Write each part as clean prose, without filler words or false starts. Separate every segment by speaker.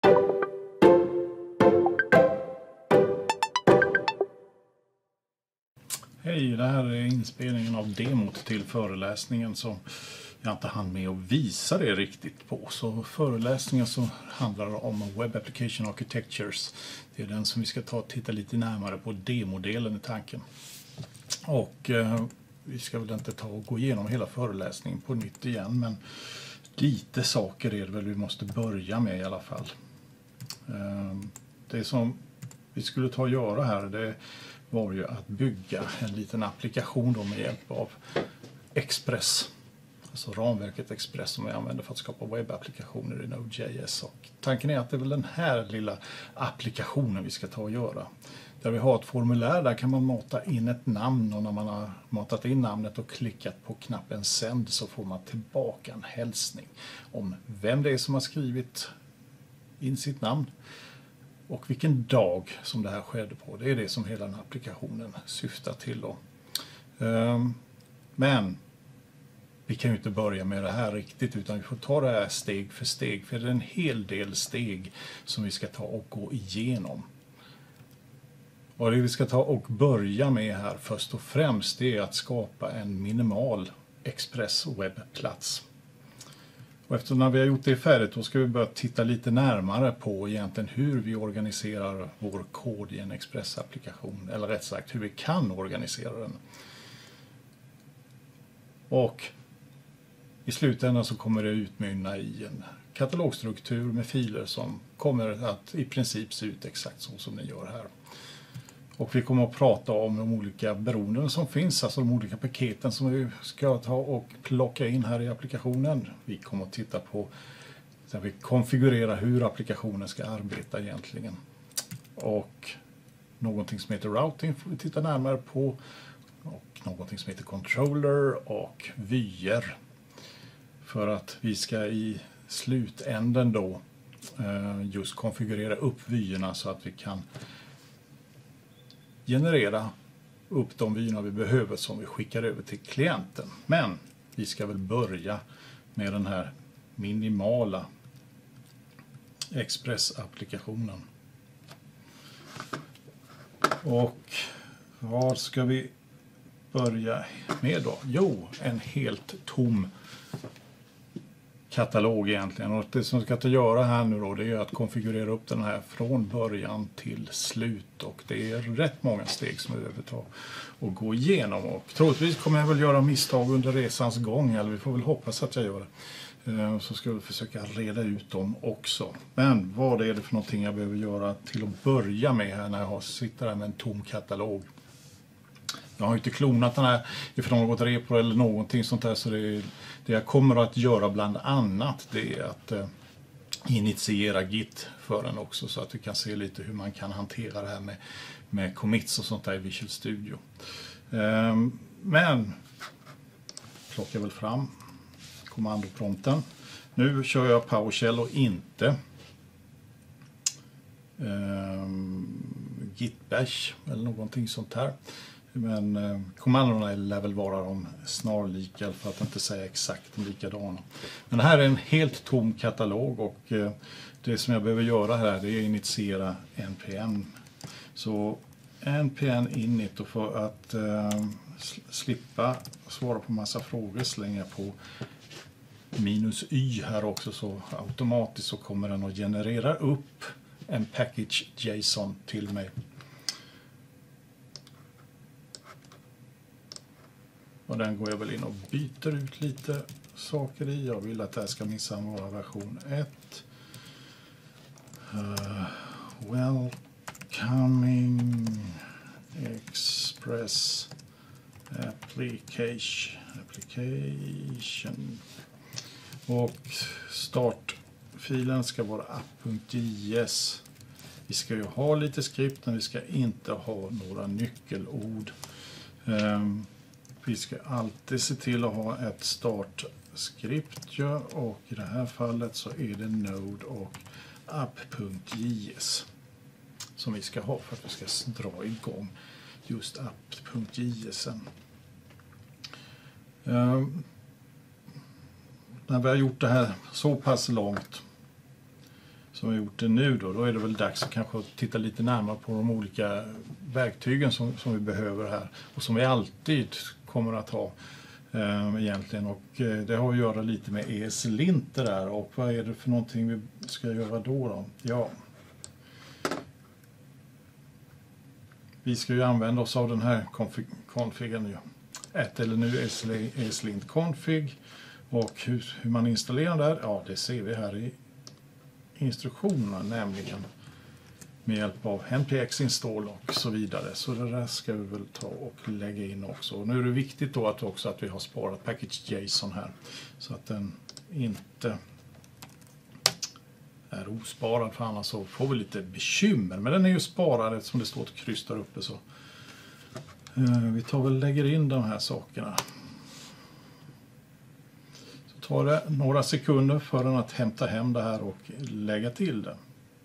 Speaker 1: Hej, det här är inspelningen av demot till föreläsningen som jag inte hann med att visa det riktigt på. Så föreläsningen så handlar om Web Application Architectures. Det är den som vi ska titta lite närmare på demodelen i tanken. Och vi ska väl inte gå igenom hela föreläsningen på nytt igen, men lite saker är det väl vi måste börja med i alla fall. Det som vi skulle ta och göra här, det var ju att bygga en liten applikation då med hjälp av Express. Alltså ramverket Express som vi använder för att skapa webbapplikationer i Node.js. Och tanken är att det är väl den här lilla applikationen vi ska ta och göra. Där vi har ett formulär, där kan man mata in ett namn, och när man har matat in namnet och klickat på knappen Send så får man tillbaka en hälsning om vem det är som har skrivit in sitt namn och vilken dag som det här skedde på. Det är det som hela den här applikationen syftar till då. Men vi kan ju inte börja med det här riktigt, utan vi får ta det här steg för steg. För det är en hel del steg som vi ska ta och gå igenom. Och det vi ska ta och börja med här först och främst, det är att skapa en minimal Express webbplats. Och efter när vi har gjort det färdigt, då ska vi börja titta lite närmare på egentligen hur vi organiserar vår kod i en Express-applikation. Eller rätt sagt hur vi kan organisera den. Och i slutändan så kommer det utmynna i en katalogstruktur med filer som kommer att i princip se ut exakt så som den gör här. Och vi kommer att prata om de olika beroenden som finns, alltså de olika paketen som vi ska ta och plocka in här i applikationen. Vi kommer att titta på där vi konfigurerar hur applikationen ska arbeta egentligen. Och någonting som heter routing får vi titta närmare på. Och någonting som heter controller och vyer. För att vi ska i slutänden då just konfigurera upp vyerna så att vi kan generera upp de vyerna vi behöver som vi skickar över till klienten. Men vi ska väl börja med den här minimala Express-applikationen. Och vad ska vi börja med då? Jo, en helt tom katalog egentligen. Och det som vi ska göra här nu då, det är att konfigurera upp den här från början till slut. Och det är rätt många steg som vi behöver ta och gå igenom. Och troligtvis kommer jag väl göra misstag under resans gång, eller vi får väl hoppas att jag gör det. Så ska vi försöka reda ut dem också. Men vad är det för någonting jag behöver göra till att börja med här när jag sitter här med en tom katalog? Jag har inte klonat den här ifrån något repo eller någonting sånt där, så det jag kommer att göra bland annat, det är att initiera Git för den också, så att vi kan se lite hur man kan hantera det här med commits och sånt där i Visual Studio. Men plockar väl fram kommandoprompten. Nu kör jag PowerShell och inte Git bash eller någonting sånt här. Men kommandona lär väl vara de snarlika, för att inte säga exakt likadana. Men det här är en helt tom katalog, och det som jag behöver göra här, det är att initiera npm. Så npm init, och för att slippa svara på massa frågor slänger jag på -y här också, så automatiskt så kommer den att generera upp en package JSON till mig. Och den går jag väl in och byter ut lite saker i. Jag vill att det här ska minsann vara version 1. Welcoming Express application. Och startfilen ska vara app.js. Vi ska ju ha lite skript, men vi ska inte ha några nyckelord. Vi ska alltid se till att ha ett startskript, och i det här fallet så är det Node och app.js som vi ska ha för att vi ska dra igång just app.js. När vi har gjort det här så pass långt så som vi gjort det nu då är det väl dags att kanske titta lite närmare på de olika verktygen som vi behöver här och som vi alltid kommer att ha egentligen, och det har att göra lite med ESLint där. Och vad är det för någonting vi ska göra då? Ja, vi ska ju använda oss av den här configen nu. Eller nu ESLint config, och hur man installerar där, ja det ser vi här i instruktionerna, nämligen med hjälp av npx install och så vidare. Så det där ska vi väl ta och lägga in också. Och nu är det viktigt då att vi har sparat package.json här, så att den inte är osparad, för annars så får vi lite bekymmer. Men den är ju sparad eftersom det står ett kryss där uppe, så vi tar väl lägger in de här sakerna. Så tar det några sekunder för den att hämta hem det här och lägga till det.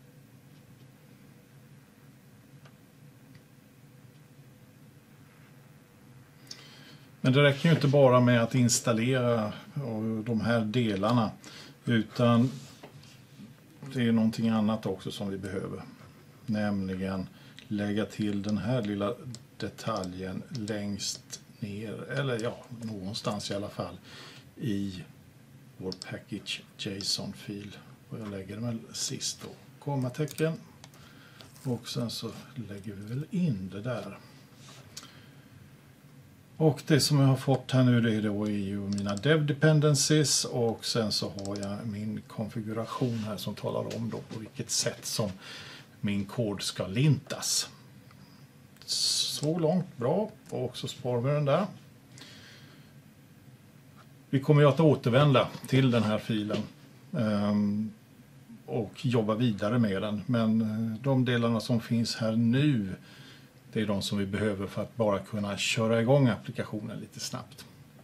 Speaker 1: Men det räcker ju inte bara med att installera de här delarna, utan det är någonting annat också som vi behöver. Nämligen lägga till den här lilla detaljen längst ner, eller ja, någonstans i alla fall, i vår package.json-fil. Och jag lägger den väl sist då, kommatecken. Och sen så lägger vi väl in det där. Och det som jag har fått här nu, det är ju mina dev dependencies, och sen så har jag min konfiguration här som talar om då på vilket sätt som min kod ska lintas. Så långt bra, och så sparar vi den där. Vi kommer ju att återvända till den här filen och jobba vidare med den, men de delarna som finns här nu, det är de som vi behöver för att bara kunna köra igång applikationen lite snabbt.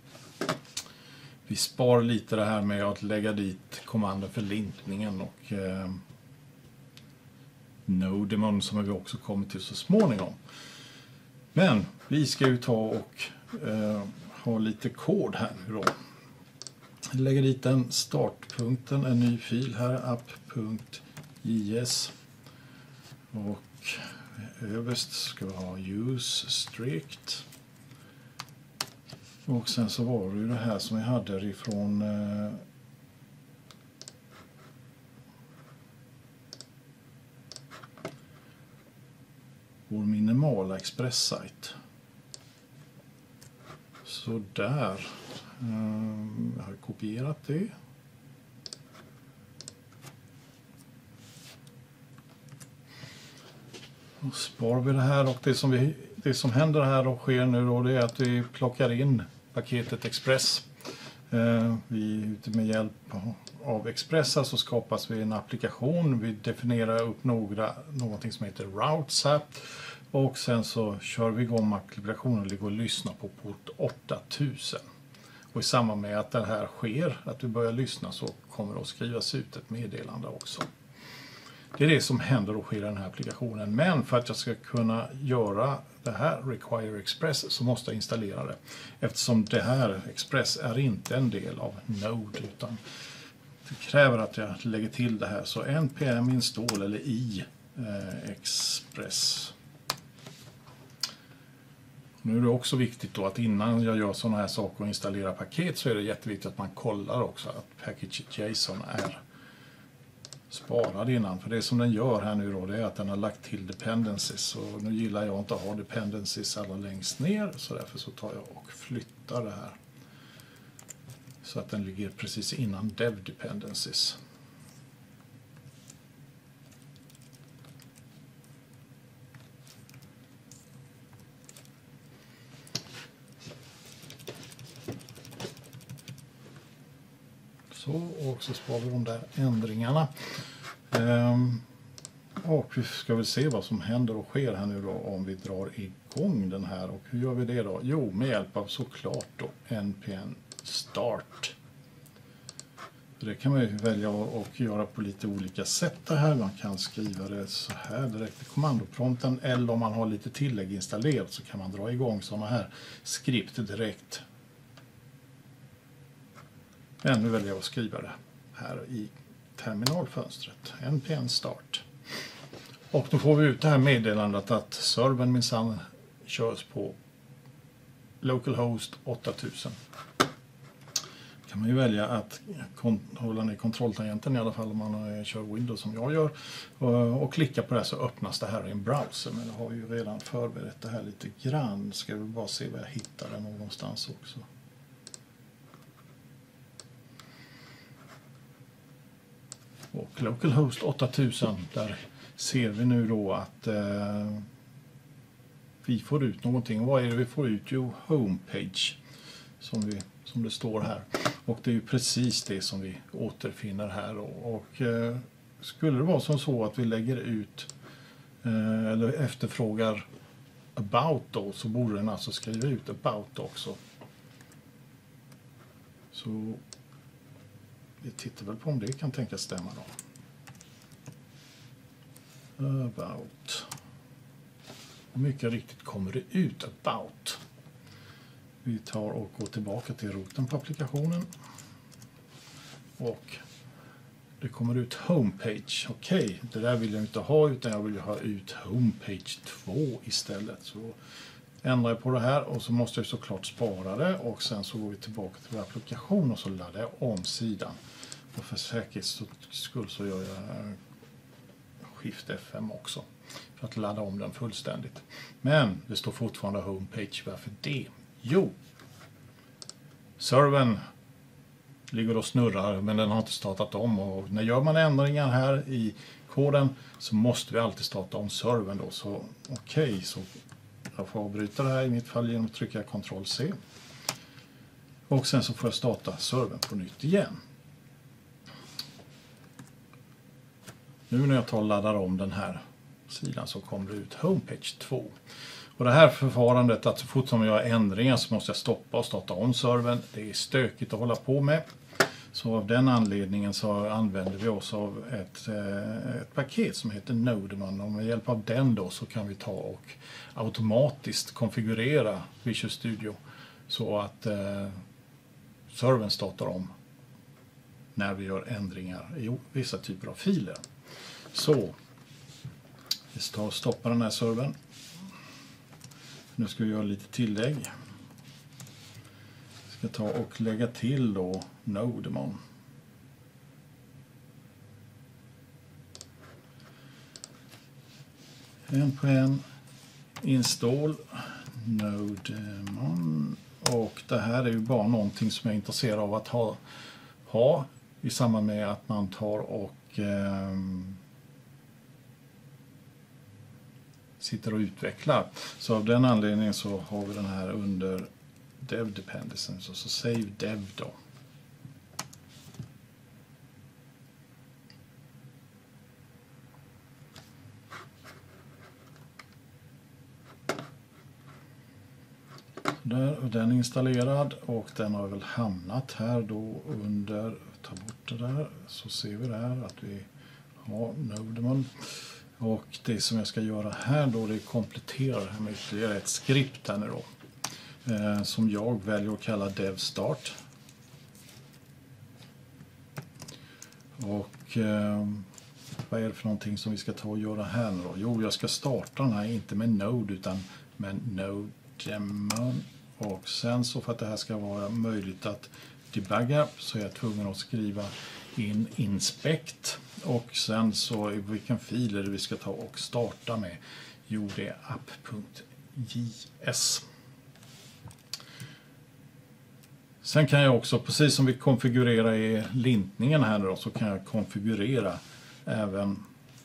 Speaker 1: Vi sparar lite det här med att lägga dit kommanden för lintningen och nodemon som vi också kommer till så småningom. Men vi ska ju ta och ha lite kod här nu då. Jag lägger dit en startpunkten, en ny fil här, app.js, och överst ska vi ha use strict, och sen så var det ju det här som vi hade ifrån vår minimala express-sajt. Så där. Jag har kopierat det. Och sparar vi det här, och det som händer här och sker nu då, det är att vi plockar in paketet Express. Ute med hjälp av Express så skapas vi en applikation. Vi definierar upp någonting som heter routes här. Och sen så kör vi igång applikationen och ligger och lyssnar på port 8000. Och i samband med att det här sker, att vi börjar lyssna, så kommer det att skrivas ut ett meddelande också. Det är det som händer och sker i den här applikationen. Men för att jag ska kunna göra det här Require Express så måste jag installera det. Eftersom det här Express är inte en del av Node, utan det kräver att jag lägger till det här. Så npm install eller i Express. Nu är det också viktigt då att innan jag gör sådana här saker och installerar paket, så är det jätteviktigt att man kollar också att package.json är sparad innan. För det som den gör här nu då, det är att den har lagt till dependencies. Och nu gillar jag inte att ha dependencies alla längst ner, så därför så tar jag och flyttar det här. Så att den ligger precis innan dev dependencies. Så, och så sparar vi de där ändringarna. Och vi ska väl se vad som händer och sker här nu då om vi drar igång den här. Och hur gör vi det då? Jo, med hjälp av såklart då npm start. Det kan man ju välja och göra på lite olika sätt det här. Man kan skriva det så här direkt i kommandoprompten, eller om man har lite tillägg installerat så kan man dra igång sådana här skript direkt. Men nu väljer jag att skriva det här i terminalfönstret. npm start. Och då får vi ut det här meddelandet att servern minsann körs på localhost 8000. Kan man ju välja att hålla ner kontrolltangenten i alla fall om man kör Windows som jag gör. Och klicka på det så öppnas det här i en browser. Men jag har ju redan förberett det här lite grann. Ska vi bara se var jag hittar det någonstans också. Och localhost 8000, där ser vi nu då att vi får ut någonting. Vad är det vi får ut? Jo, homepage som det står här. Och det är ju precis det som vi återfinner här då. Och skulle det vara som så att vi lägger ut eller efterfrågar about då, så borde den alltså skriva ut about också. Så vi tittar väl på om det kan tänkas stämma då. About. Och mycket riktigt kommer det ut about. Vi tar och går tillbaka till roten på applikationen. Och det kommer ut homepage. Okej, det där vill jag inte ha, utan jag vill ha ut homepage 2 istället. Så ändrar jag på det här och så måste jag såklart spara det. Och sen så går vi tillbaka till vår applikation och så laddar jag om sidan. Och för säkerhets skull så gör jag Shift F5 också. För att ladda om den fullständigt. Men det står fortfarande homepage. Varför det? Jo, servern ligger och snurrar men den har inte startat om, och när gör man ändringar här i koden så måste vi alltid starta om servern då. Så okej, så jag får avbryta det här i mitt fall genom att trycka Ctrl+C. Och sen så får jag starta servern på nytt igen. Nu när jag tar och laddar om den här sidan så kommer det ut homepage 2. Och det här förfarandet, att så fort som jag gör ändringar så måste jag stoppa och starta om servern. Det är stökigt att hålla på med. Så av den anledningen så använder vi oss av ett paket som heter Nodemon. Och med hjälp av den då så kan vi ta och automatiskt konfigurera Visual Studio så att servern startar om när vi gör ändringar i vissa typer av filer. Så vi stoppar den här servern. Nu ska vi göra lite tillägg. Jag ska ta och lägga till då Nodemon. npm install Nodemon. Och det här är ju bara någonting som jag är intresserad av att ha i samband med att man tar och sitter och utvecklar. Så av den anledningen så har vi den här under dev dependencies och så save dev då. Där, och den är installerad och den har väl hamnat här då under, ta bort det där, så ser vi där att vi har Nodemon. Och det som jag ska göra här då, det är komplettera det här med ytterligare ett skript här nu då. Som jag väljer att kalla dev start. Och vad är det för någonting som vi ska ta och göra här nu då? Jo, jag ska starta den här inte med Node utan med Nodemon. Och sen så för att det här ska vara möjligt att debugga så är jag tvungen att skriva in inspect. Och sen så i vilken fil är det vi ska ta och starta med? Jo, det är app.js. Sen kan jag också, precis som vi konfigurerar i lintningen här då, så kan jag konfigurera även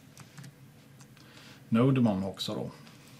Speaker 1: Nodemon också då.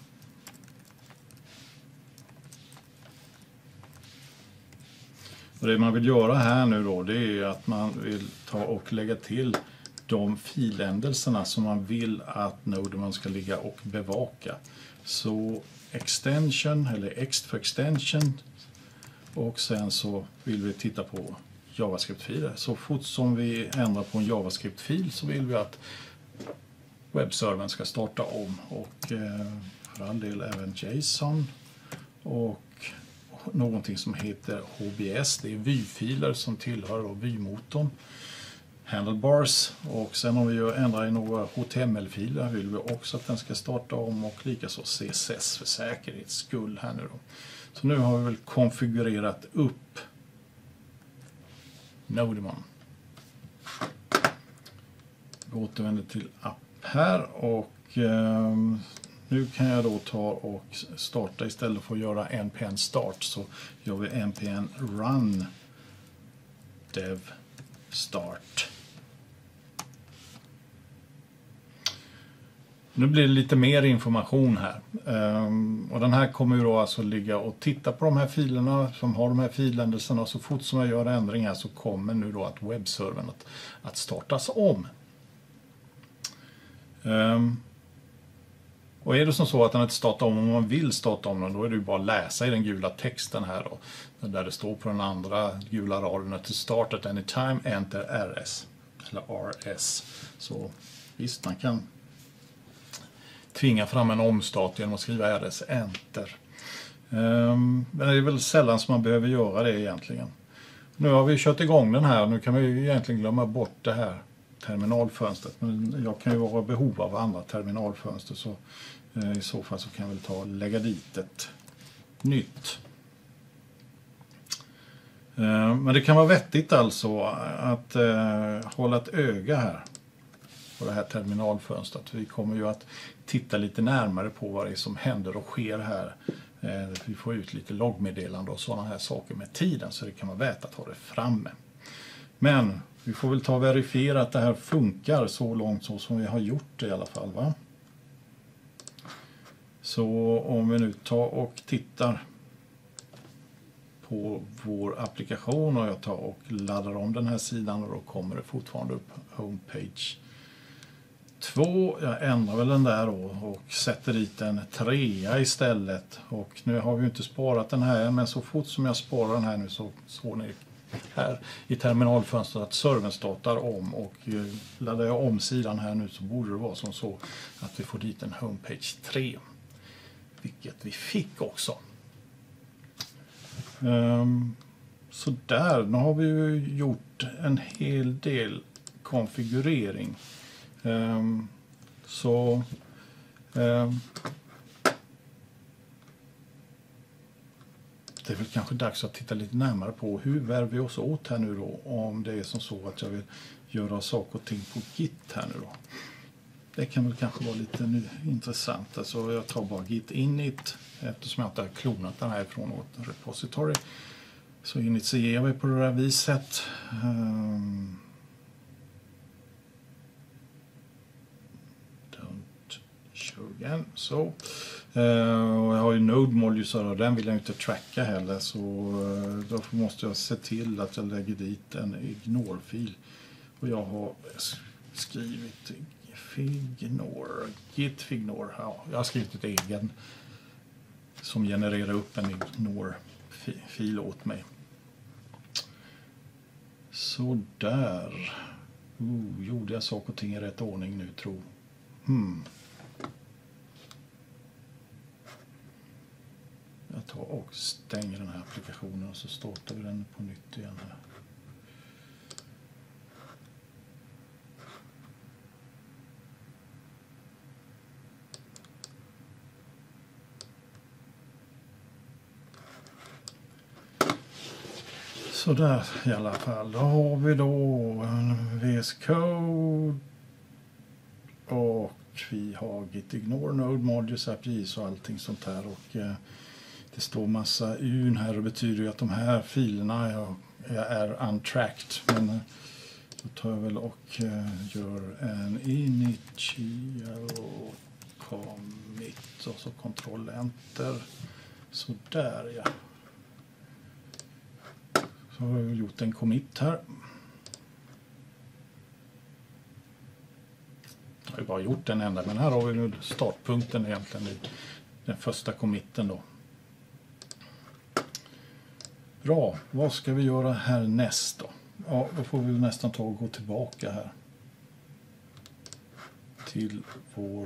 Speaker 1: Och det man vill göra här nu då, det är att man vill ta och lägga till de filändelserna som man vill att Nodemon ska ligga och bevaka. Så extension eller ext för extension, och sen så vill vi titta på JavaScript-filer. Så fort som vi ändrar på en JavaScript-fil så vill vi att webbservern ska starta om, och för all del även JSON och någonting som heter HBS. Det är vy-filer som tillhör vy-motorn. handlebars, och sen om vi ändrar i några HTML-filer vill vi också att den ska starta om, och likaså CSS för säkerhets skull här nu då. Så nu har vi väl konfigurerat upp Nodemon. Vi återvänder till app här, och nu kan jag då ta och starta istället för att göra npm start, så gör vi npm run dev start. Nu blir det lite mer information här. Och den här kommer ju då alltså ligga och titta på de här filerna som har de här filändelserna, och så fort som jag gör ändringar så kommer nu då att webbservern att startas om. Och är det som så att den inte startar om man vill starta om den, då är det ju bara att läsa i den gula texten här då, där det står på den andra gula raden to start at any time, enter RS eller RS. Så visst, man kan tvinga fram en omstart genom att skriva RS enter. Men det är väl sällan som man behöver göra det egentligen. Nu har vi kört igång den här, nu kan vi ju egentligen glömma bort det här terminalfönstret, men jag kan ju vara i behov av andra terminalfönster, så i så fall så kan jag väl ta och lägga dit ett nytt. Men det kan vara vettigt alltså att hålla ett öga här på det här terminalfönstret. Vi kommer ju att titta lite närmare på vad det är som händer och sker här. Vi får ut lite loggmeddelande och sådana här saker med tiden, så det kan vara värt att ha det framme. Men vi får väl ta och verifiera att det här funkar så långt så som vi har gjort det i alla fall, va? Så om vi nu tar och tittar på vår applikation och jag tar och laddar om den här sidan, och då kommer det fortfarande upp homepage 2. Jag ändrar väl den där då och sätter dit en 3 istället. Och nu har vi ju inte sparat den här, men så fort som jag sparar den här nu så såg ni här i terminalfönstret att servern startar om, och laddar jag om sidan här nu så borde det vara som så att vi får dit en homepage 3, vilket vi fick också. Så där, nu har vi ju gjort en hel del konfigurering. Det är väl kanske dags att titta lite närmare på hur värver vi oss åt här nu då, om det är som så att jag vill göra saker och ting på Git här nu då. Det kan väl kanske vara lite intressant. Alltså jag tar bara Git init, eftersom jag inte har klonat den här från något repository. Så initierar vi på det här viset. Don't show again. Så. Och jag har ju Node modules och den vill jag inte tracka heller, så då måste jag se till att jag lägger dit en ignore-fil. Och jag har skrivit git fignore. Ja, jag har skrivit ett egen som genererar upp en ignore-fil åt mig. Så där. Gjorde jag saker och ting i rätt ordning nu, tror. Jag tar och stänger den här applikationen och så startar vi den på nytt igen här. Så där i alla fall. Då har vi då en VS Code och vi har Git Ignore, Node Modules, APIs och allting sånt här, och det står massa UN här, och betyder ju att de här filerna är untracked, men då tar jag väl och gör en initial commit och så kontroll enter. Så där, ja. Så har jag gjort en commit här. Jag har ju bara gjort den enda, men här har vi nu startpunkten egentligen i den första committen då. Bra, vad ska vi göra härnäst då? Ja, då får vi nästan ta och gå tillbaka här till vår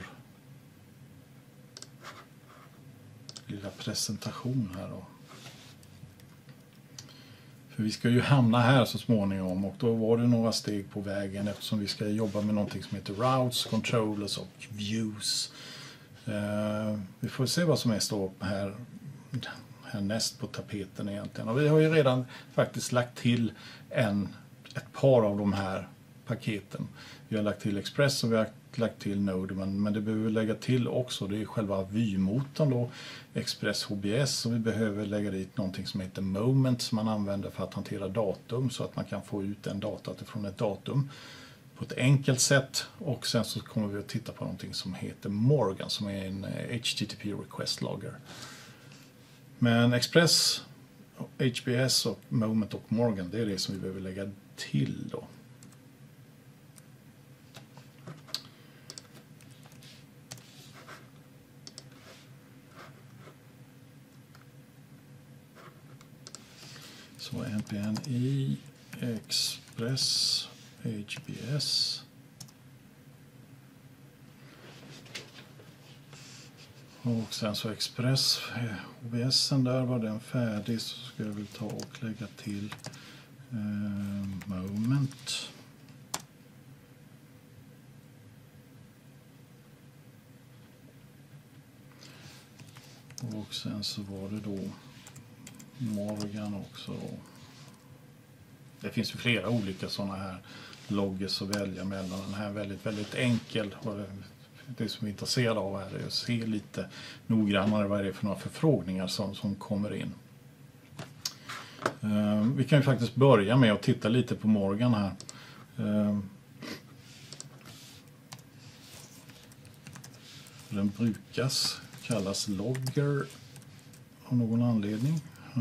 Speaker 1: lilla presentation här då. För vi ska ju hamna här så småningom och då var det några steg på vägen eftersom vi ska jobba med någonting som heter routes, controllers och views. Vi får se vad som är står härnäst på tapeten egentligen. Och vi har ju redan faktiskt lagt till ett par av de här paketen. Vi har lagt till Express och vi har lagt till Node, men det behöver vi lägga till också. Det är själva vymotorn då, Express HBS, och vi behöver lägga dit någonting som heter Moment som man använder för att hantera datum så att man kan få ut en datat från ett datum på ett enkelt sätt. Och sen så kommer vi att titta på någonting som heter Morgan som är en HTTP request logger. Men Express, HBS och Moment och Morgan, det är det som vi behöver lägga till då. Så npm i Express HBS. Och sen så Express HBSen där, var den färdig så ska jag väl ta och lägga till Moment. Och sen så var det då Morgan också. Det finns ju flera olika sådana här loggers att välja mellan. Den här är väldigt, väldigt enkel. Det som vi är intresserade av här är att se lite noggrannare vad det är för några förfrågningar som kommer in. Vi kan ju faktiskt börja med att titta lite på Morgan här. Den brukas kallas logger av någon anledning.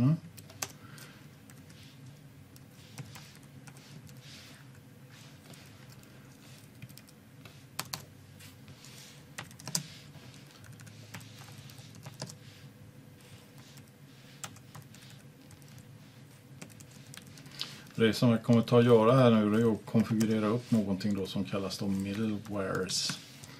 Speaker 1: Det som jag kommer ta och göra här nu är att konfigurera upp någonting då som kallas då middlewares.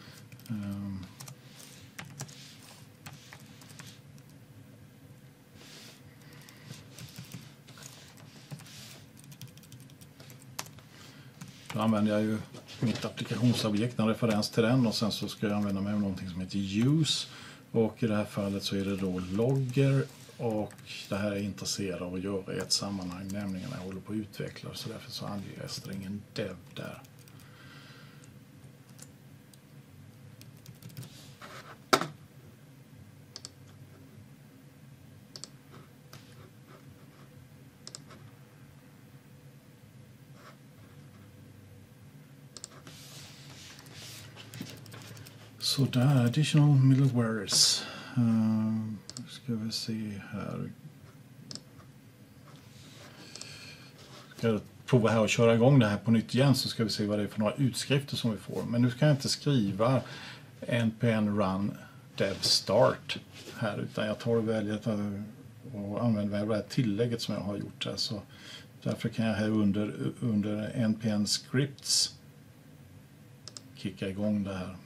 Speaker 1: Då använder jag ju mitt applikationsobjekt, en referens till den, och sen så ska jag använda mig av någonting som heter use, och i det här fallet så är det då logger, och det här är jag intresserad av att göra i ett sammanhang, nämligen när jag håller på att utveckla, så därför så anger jag strängen dev där. Så där, additional middlewares. Ska vi se här. Ska jag prova här och köra igång det här på nytt igen, så ska vi se vad det är för några utskrifter som vi får. Men nu kan jag inte skriva npm run dev start här, utan jag tar och väljer och använder det här tillägget som jag har gjort här. Så därför kan jag här under npm scripts kicka igång det här.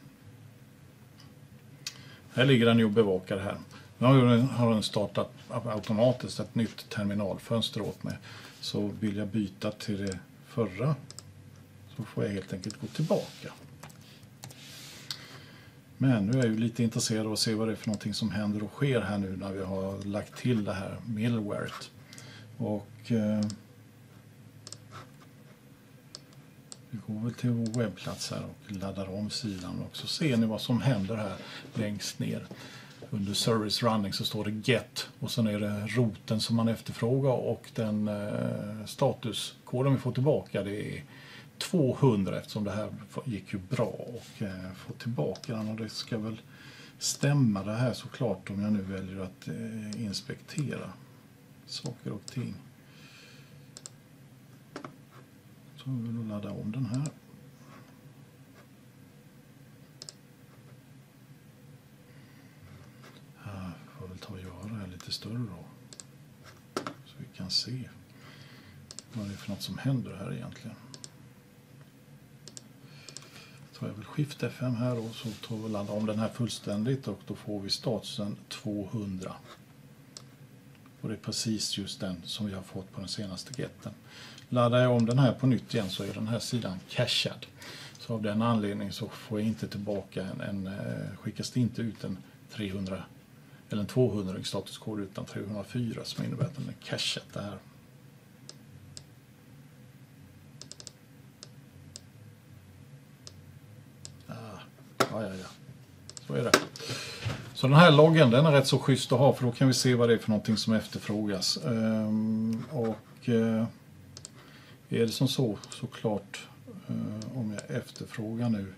Speaker 1: Här ligger den ju och bevakar här. Nu har den startat automatiskt ett nytt terminalfönster åt mig. Så vill jag byta till det förra så får jag helt enkelt gå tillbaka. Men nu är jag ju lite intresserad av att se vad det är för någonting som händer och sker här nu när vi har lagt till det här middlewaret. Och vi går väl till vår webbplats här och laddar om sidan, och så ser ni vad som händer här längst ner. Under service running så står det get, och sen är det roten som man efterfrågar, och den statuskoden vi får tillbaka, det är 200, eftersom det här gick ju bra och få tillbaka den, och det ska väl stämma det här såklart om jag nu väljer att inspektera saker och ting. Så vill vi ladda om den här. Jag får väl ta och göra det här lite större då. Så vi kan se vad det är för något som händer här egentligen. Tar jag väl Shift F5 här och så tar vi och laddar om den här fullständigt, och då får vi statusen 200. Och det är precis just den som vi har fått på den senaste getten. Laddar jag om den här på nytt igen så är den här sidan cachad. Så av den anledningen så får jag inte tillbaka skickas det inte ut en 300 eller en 200 statuskod utan 304 som innebär att den är cachat det här. Ja. Så är det. Så den här loggen, den är rätt så schysst att ha för då kan vi se vad det är för någonting som efterfrågas. Är det som såklart om jag efterfrågar nu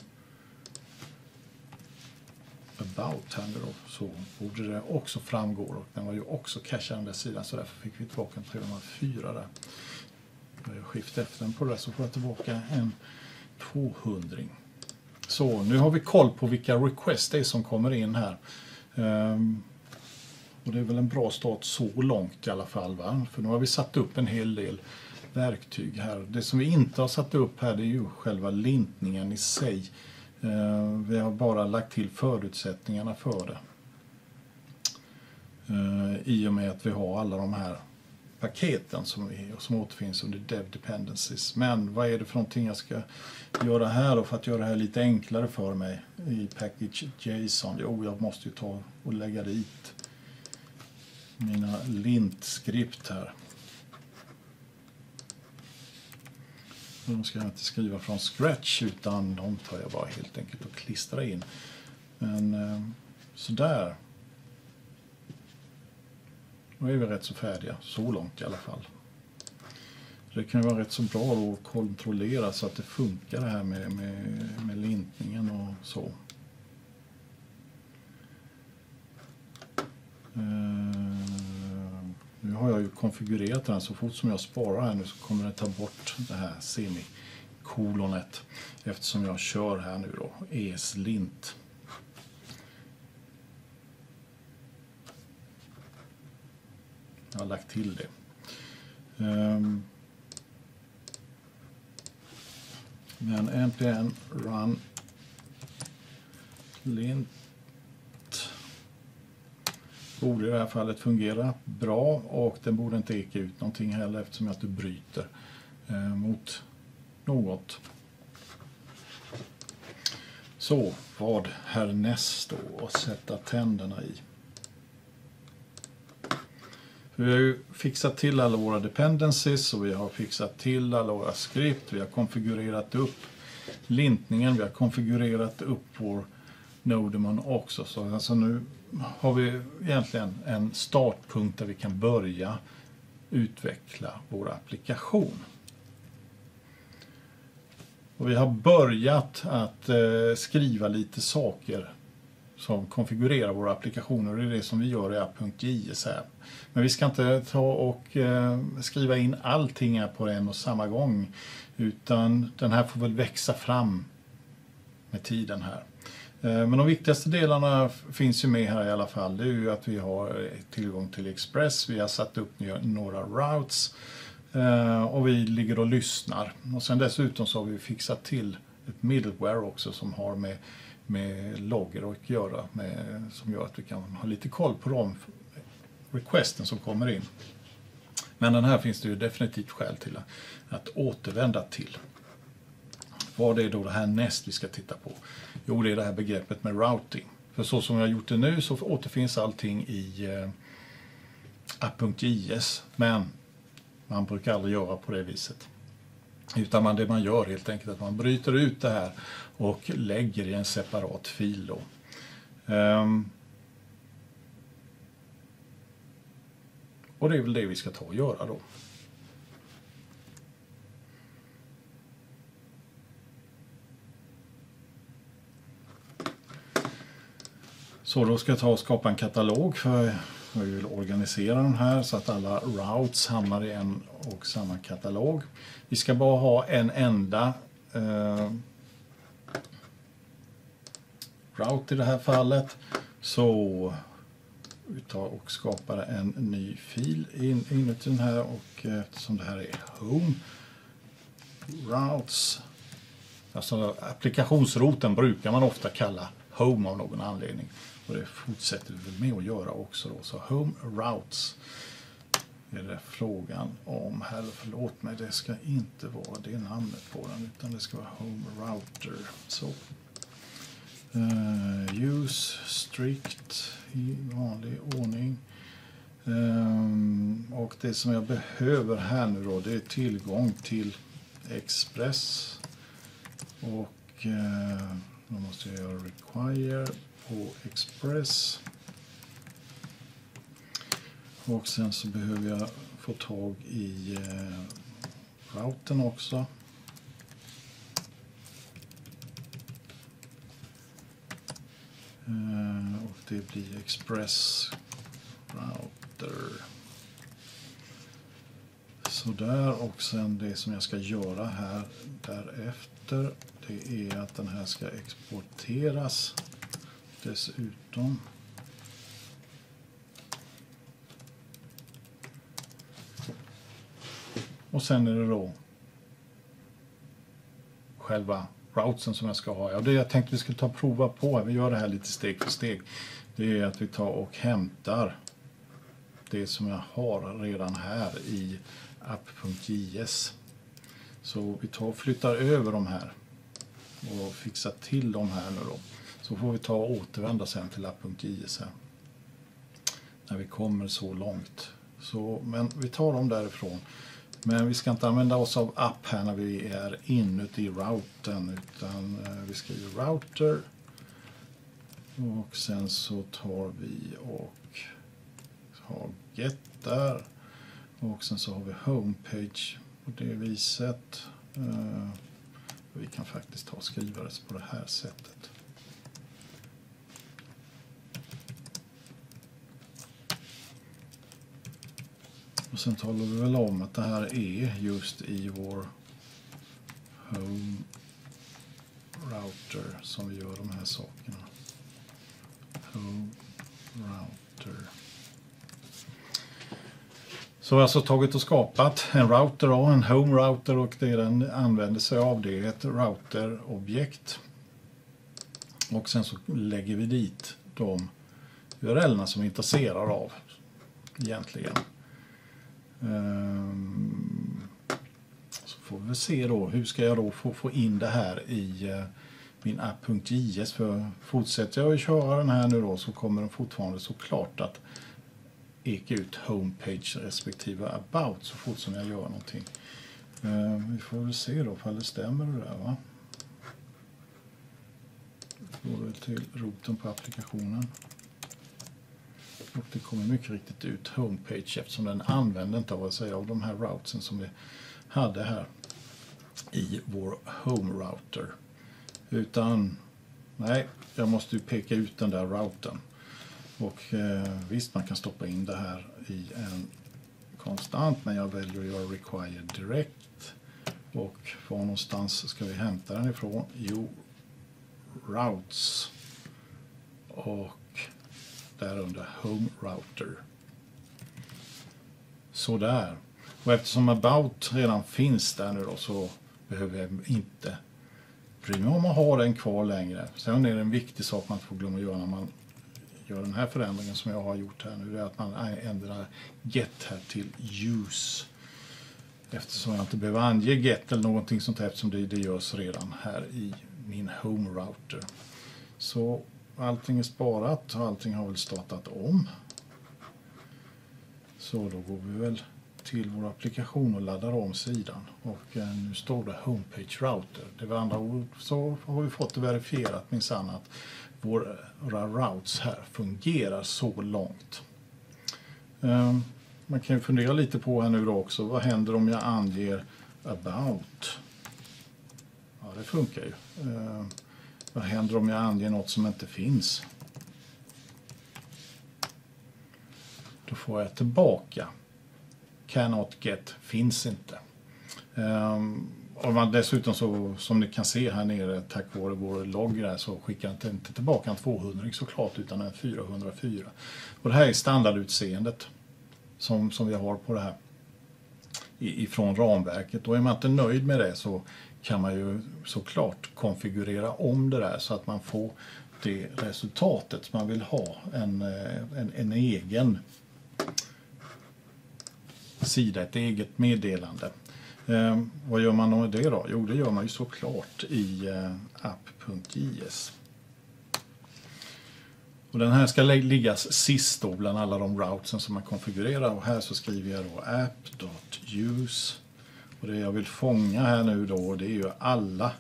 Speaker 1: about här nu då, så borde det också framgå och den var ju också cachad den där sidan så därför fick vi tillbaka en 304 där. Skift efter den på det så får jag tillbaka en 200. Så nu har vi koll på vilka requests det är som kommer in här. Och det är väl en bra start så långt i alla fall, va? För nu har vi satt upp en hel del verktyg här. Det som vi inte har satt upp här det är ju själva lintningen i sig. Vi har bara lagt till förutsättningarna för det. I och med att vi har alla de här paketen som återfinns under Dev Dependencies. Men vad är det för någonting jag ska göra här då för att göra det här lite enklare för mig i package.json? Jo, jag måste ju ta och lägga dit mina lint-skript här. De ska jag inte skriva från scratch utan de tar jag bara helt enkelt och klistrar in. Men sådär. Då är vi rätt så färdiga, så långt i alla fall. Det kan vara rätt så bra att kontrollera så att det funkar det här med lintningen och så. Nu har jag ju konfigurerat den så fort som jag sparar här nu så kommer det ta bort det här semikolonet eftersom jag kör här nu då ESLint. Jag har lagt till det. Men npm run lint borde i det här fallet fungera bra och den borde inte eka ut någonting heller eftersom att du bryter mot något. Så, vad härnäst då att sätta tänderna i? Vi har ju fixat till alla våra dependencies och vi har fixat till alla våra skript. Vi har konfigurerat upp lintningen, vi har konfigurerat upp vår Nodemon också. Så alltså nu har vi egentligen en startpunkt där vi kan börja utveckla vår applikation. Och vi har börjat att skriva lite saker som konfigurerar våra applikationer och det är det som vi gör i app.js här. Men vi ska inte ta och skriva in allting här på en och samma gång utan den här får väl växa fram med tiden här. Men de viktigaste delarna finns ju med här i alla fall. Det är ju att vi har tillgång till Express, vi har satt upp några routes och vi ligger och lyssnar. Och sen dessutom så har vi fixat till ett middleware också som har med logger att göra som gör att vi kan ha lite koll på de requesten som kommer in. Men den här finns det ju definitivt skäl till att återvända till. Vad är då det här näst vi ska titta på? Jo, det är det här begreppet med routing. För så som jag har gjort det nu så återfinns allting i app.js. Men man brukar aldrig göra på det viset. Utan det man gör helt enkelt att man bryter ut det här och lägger i en separat fil då. Och det är väl det vi ska ta och göra då. Så då ska jag ta och skapa en katalog för jag vill organisera den här så att alla routes hamnar i en och samma katalog. Vi ska bara ha en enda route i det här fallet. Så vi tar och skapar en ny fil inuti den här och eftersom det här är home routes. Alltså applikationsroten brukar man ofta kalla home av någon anledning. Och det fortsätter vi med att göra också då. Så home routes. är det frågan om här. Förlåt mig, det ska inte vara det namnet på den, utan det ska vara Home Router. Så. Use strict i vanlig ordning. Och det som jag behöver här nu då, det är tillgång till Express. Och då måste jag göra require på Express. Och sen så behöver jag få tag i routern också. Och det blir Express router. Så där, och sen det som jag ska göra här därefter, det är att den här ska exporteras dessutom. Och sen är det då själva routern som jag ska ha. Och det jag tänkte vi skulle ta och prova på här, vi gör det här lite steg för steg. Det är att vi tar och hämtar det som jag har redan här i app.js. Så vi tar och flyttar över de här och fixar till de här nu då. Så får vi ta och återvända sen till app.js här. När vi kommer så långt. Så, men vi tar dem därifrån. Men vi ska inte använda oss av app här när vi är inuti routern, utan vi ska ju router. Och sen så tar vi och har get där. Och sen så har vi homepage på det viset. Vi kan faktiskt ta och skriva det på det här sättet. Och sen talar vi väl om att det här är just i vår home router som vi gör de här sakerna. Home router. Så vi har alltså tagit och skapat en router då, en home router, och det den använder sig av, det är ett routerobjekt. Och sen så lägger vi dit de URL:erna som vi är intresserade av egentligen. Så får vi se då, hur ska jag då få in det här i min app.js, för fortsätter jag att köra den här nu då så kommer den fortfarande såklart att eka ut homepage respektive about så fort som jag gör någonting. Vi får väl se då ifall det stämmer det där, va? Då går vi till roten på applikationen. Och det kommer mycket riktigt ut homepage eftersom den använder inte av de här routsen som vi hade här i vår home router. Utan, nej, jag måste ju peka ut den där routern. Och visst, man kan stoppa in det här i en konstant, men jag väljer att göra require direct. Och var någonstans ska vi hämta den ifrån? Jo, routes. Och där under home router. Så där. Och eftersom about redan finns där nu då så behöver jag inte bry mig om att ha den kvar längre. Sen är det en viktig sak man får glömma att göra när man gör den här förändringen som jag har gjort här nu, är att man ändrar get här till use. Eftersom jag inte behöver ange get eller någonting sånt här, eftersom det görs redan här i min home router. Så allting är sparat och allting har väl startat om. Så då går vi väl till vår applikation och laddar om sidan. Och nu står det homepage router. Det var andra ord, så har vi fått det verifierat minsann att våra routes här fungerar så långt. Man kan ju fundera lite på här nu då också. Vad händer om jag anger about? Ja, det funkar ju. Vad händer om jag anger något som inte finns? Då får jag tillbaka. Cannot get finns inte. Och man dessutom så, som ni kan se här nere, tack vare vår logg där, så skickar jag inte tillbaka en 200 såklart utan en 404. Och det här är standardutseendet som vi har på det här ifrån ramverket. Och är man inte nöjd med det så kan man ju såklart konfigurera om det där så att man får det resultatet man vill ha, en egen sida, ett eget meddelande. Vad gör man med det då? Jo, det gör man ju såklart i app.js. Och den här ska liggas sist då bland alla de routesen som man konfigurerar. Och här så skriver jag då app.use. Och det jag vill fånga här nu då, det är ju alla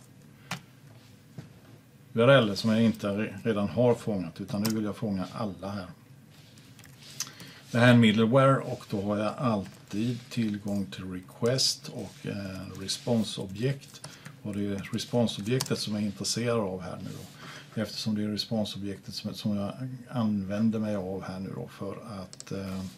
Speaker 1: URL som jag inte redan har fångat, utan nu vill jag fånga alla här. Det här är en middleware och då har jag alltid tillgång till request och response-objekt. Och det är response-objektet som jag är intresserad av här nu då. Eftersom det är response-objektet som jag använder mig av här nu då för att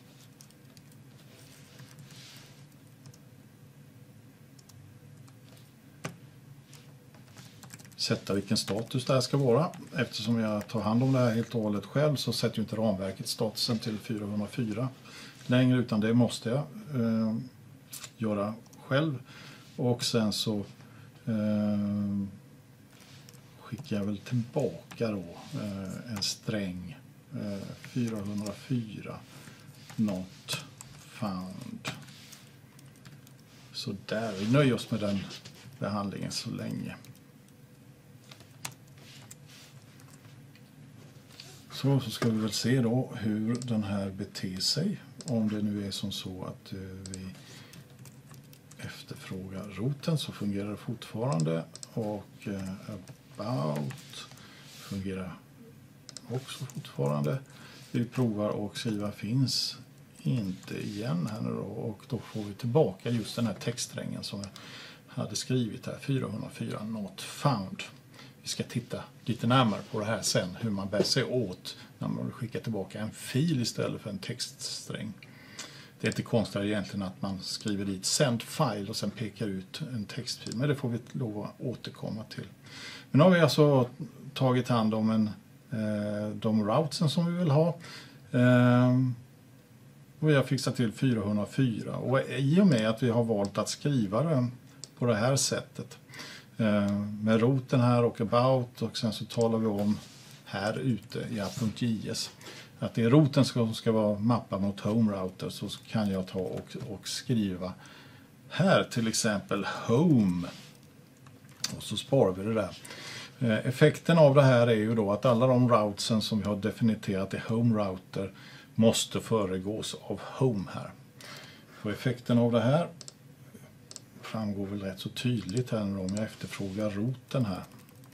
Speaker 1: sätta vilken status det här ska vara. Eftersom jag tar hand om det här helt och hållet själv så sätter ju inte ramverket statusen till 404 längre, utan det måste jag göra själv. Och sen så skickar jag väl tillbaka då en sträng 404 not found. Så där, vi nöjer oss med den behandlingen så länge. Så ska vi väl se då hur den här beter sig. Om det nu är som så att vi efterfrågar roten så fungerar det fortfarande. Och about fungerar också fortfarande. Vi provar att skriva finns inte igen här nu då. Och då får vi tillbaka just den här textsträngen som jag hade skrivit här. 404 not found. Vi ska titta lite närmare på det här sen, hur man bär sig åt när man skickar tillbaka en fil istället för en textsträng. Det är inte konstigt egentligen att man skriver dit send file och sen pekar ut en textfil, men det får vi lov att återkomma till. Men nu har vi alltså tagit hand om de routesen som vi vill ha. Och vi har fixat till 404 och i och med att vi har valt att skriva den på det här sättet med roten här och about, och sen så talar vi om här ute i app.js att det är roten som ska vara mappad mot home router, så kan jag ta och skriva här till exempel home och så sparar vi det där. Effekten av det här är ju då att alla de routesen som vi har definierat i home router måste föregås av home här. Och effekten av det här framgår väl rätt så tydligt här nu om jag efterfrågar roten här.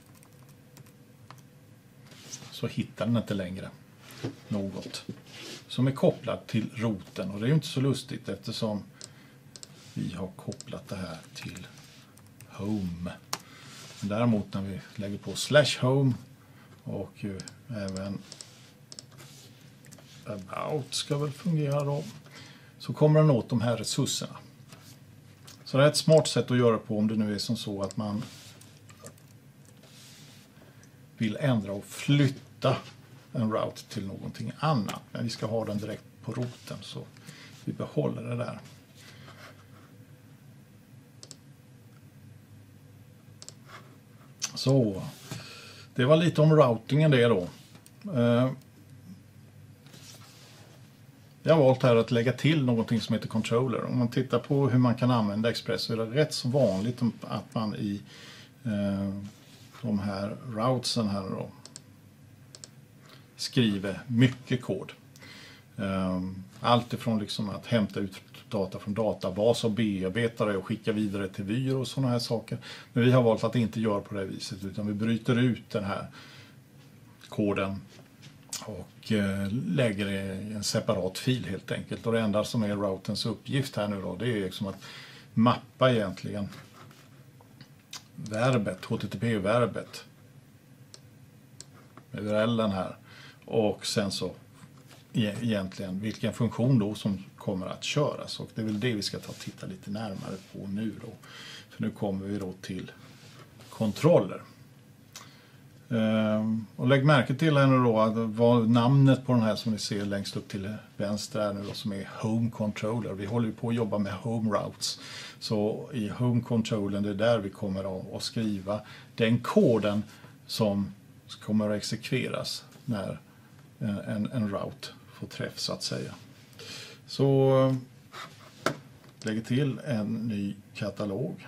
Speaker 1: Så hittar den inte längre något som är kopplat till roten. Och det är ju inte så lustigt eftersom vi har kopplat det här till home. Däremot när vi lägger på /home och även about ska väl fungera då, så kommer den åt de här resurserna. Så det är ett smart sätt att göra på om det nu är som så att man vill ändra och flytta en route till någonting annat. Men vi ska ha den direkt på roten så vi behåller det där. Så, det var lite om routingen det då. Jag har valt här att lägga till någonting som heter controller. Om man tittar på hur man kan använda Express så är det rätt så vanligt att man i de här routesen här då skriver mycket kod. Allt ifrån liksom att hämta ut data från databas och bearbeta det och skicka vidare till Vy och sådana här saker. Men vi har valt att inte göra på det viset, utan vi bryter ut den här koden och lägger i en separat fil helt enkelt. Och det enda som är routens uppgift här nu då, det är liksom att mappa egentligen verbet, HTTP-verbet med URLen här, och sen så egentligen vilken funktion då som kommer att köras, och det är väl det vi ska titta lite närmare på nu då. För nu kommer vi då till kontroller. Och lägg märke till här nu då att vad namnet på den här som ni ser längst upp till vänster är nu då, som är Home Controller. Vi håller ju på att jobba med Home Routes. Så i Home Controller, det är där vi kommer att skriva den koden som kommer att exekveras när en route får träff så att säga. Så lägger till en ny katalog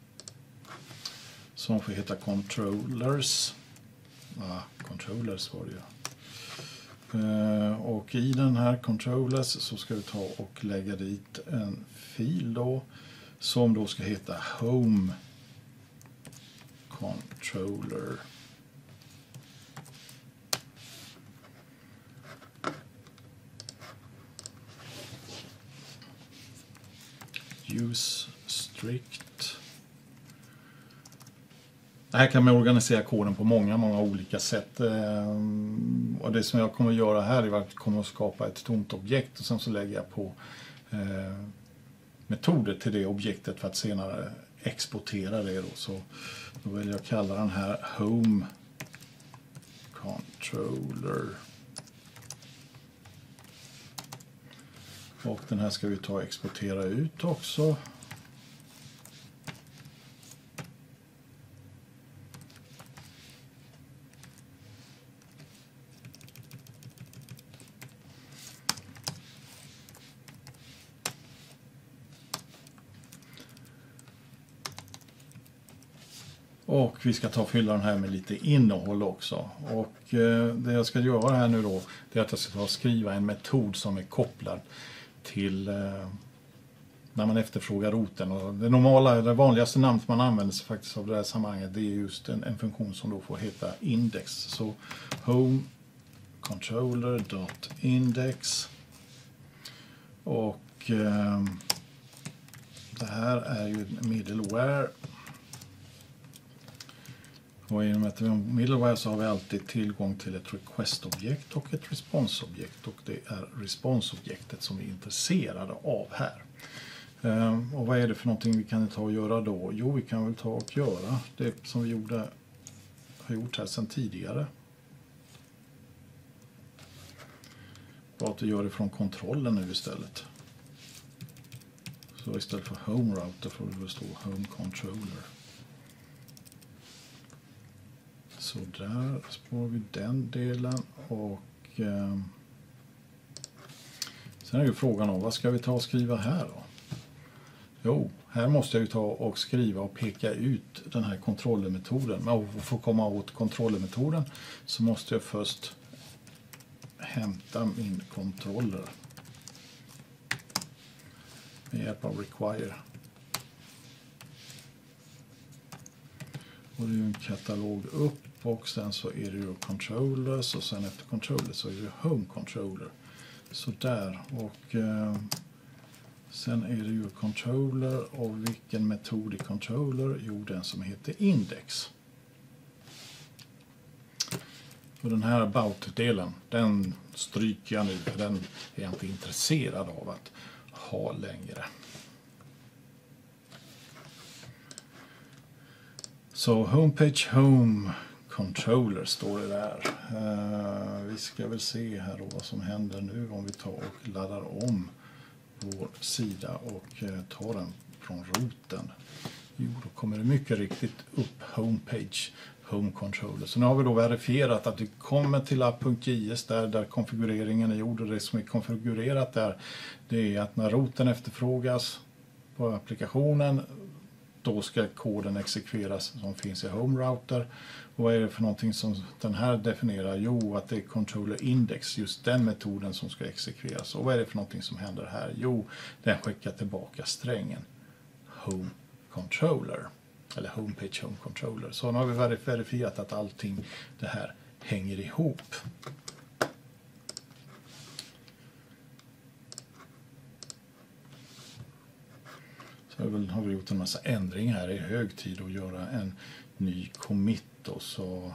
Speaker 1: som får heta controllers. Controllers var det ju. Och i den här controllers så ska vi ta och lägga dit en fil då som då ska heta home controller. Use strict. Det här kan man organisera koden på många olika sätt. Och det som jag kommer att göra här är att jag kommer att skapa ett tomt objekt och sen så lägger jag på metoder till det objektet för att senare exportera det. Så då vill jag kalla den här home controller. Och den här ska vi ta och exportera ut också. Och vi ska ta och fylla den här med lite innehåll också. Och det jag ska göra här nu då, det är att jag ska ta och skriva en metod som är kopplad till när man efterfrågar roten. Och det vanligaste namnet man använder sig faktiskt av det här sammanhanget, det är just en funktion som då får heta index. Så home controller.index. Och det här är ju middleware. Och i och med att vi har middleware så har vi alltid tillgång till ett request-objekt och ett response-objekt. Och det är response-objektet som vi är intresserade av här. Och vad är det för någonting vi kan ta och göra då? Jo, vi kan väl ta och göra det som vi har gjort här sedan tidigare. Bara att vi gör det från kontrollen nu istället. Så istället för home router får det stå home controller. Så där spår vi den delen och sen är ju frågan om vad ska vi ta och skriva här då? Jo, här måste jag ju ta och skriva och peka ut den här kontrollermetoden. Men för att få komma åt kontrollermetoden så måste jag först hämta min kontroller med hjälp av require. Och det är ju en katalog upp och sen så är det ju controllers och sen efter controller så är det home controller. Så där och sen är det ju controller och vilken metod i controller? Jo, den som heter index. Och den här about-delen, den stryker jag nu för den är jag inte intresserad av att ha längre. Så homepage home controller står det där. Vi ska väl se här då vad som händer nu om vi tar och laddar om vår sida och tar den från roten. Jo, då kommer det mycket riktigt upp homepage home controller. Så nu har vi då verifierat att vi kommer till app.js där konfigureringen är gjord och det som är konfigurerat där det är att när roten efterfrågas på applikationen då ska koden exekveras som finns i home router. Och vad är det för någonting som den här definierar? Jo, att det är controller index, just den metoden som ska exekveras. Och vad är det för någonting som händer här? Jo, den skickar tillbaka strängen home controller. Eller homepage home controller. Så nu har vi verifierat att allting det här hänger ihop. Så har vi gjort en massa ändringar här. Det är hög tid att göra en ny commit. Och så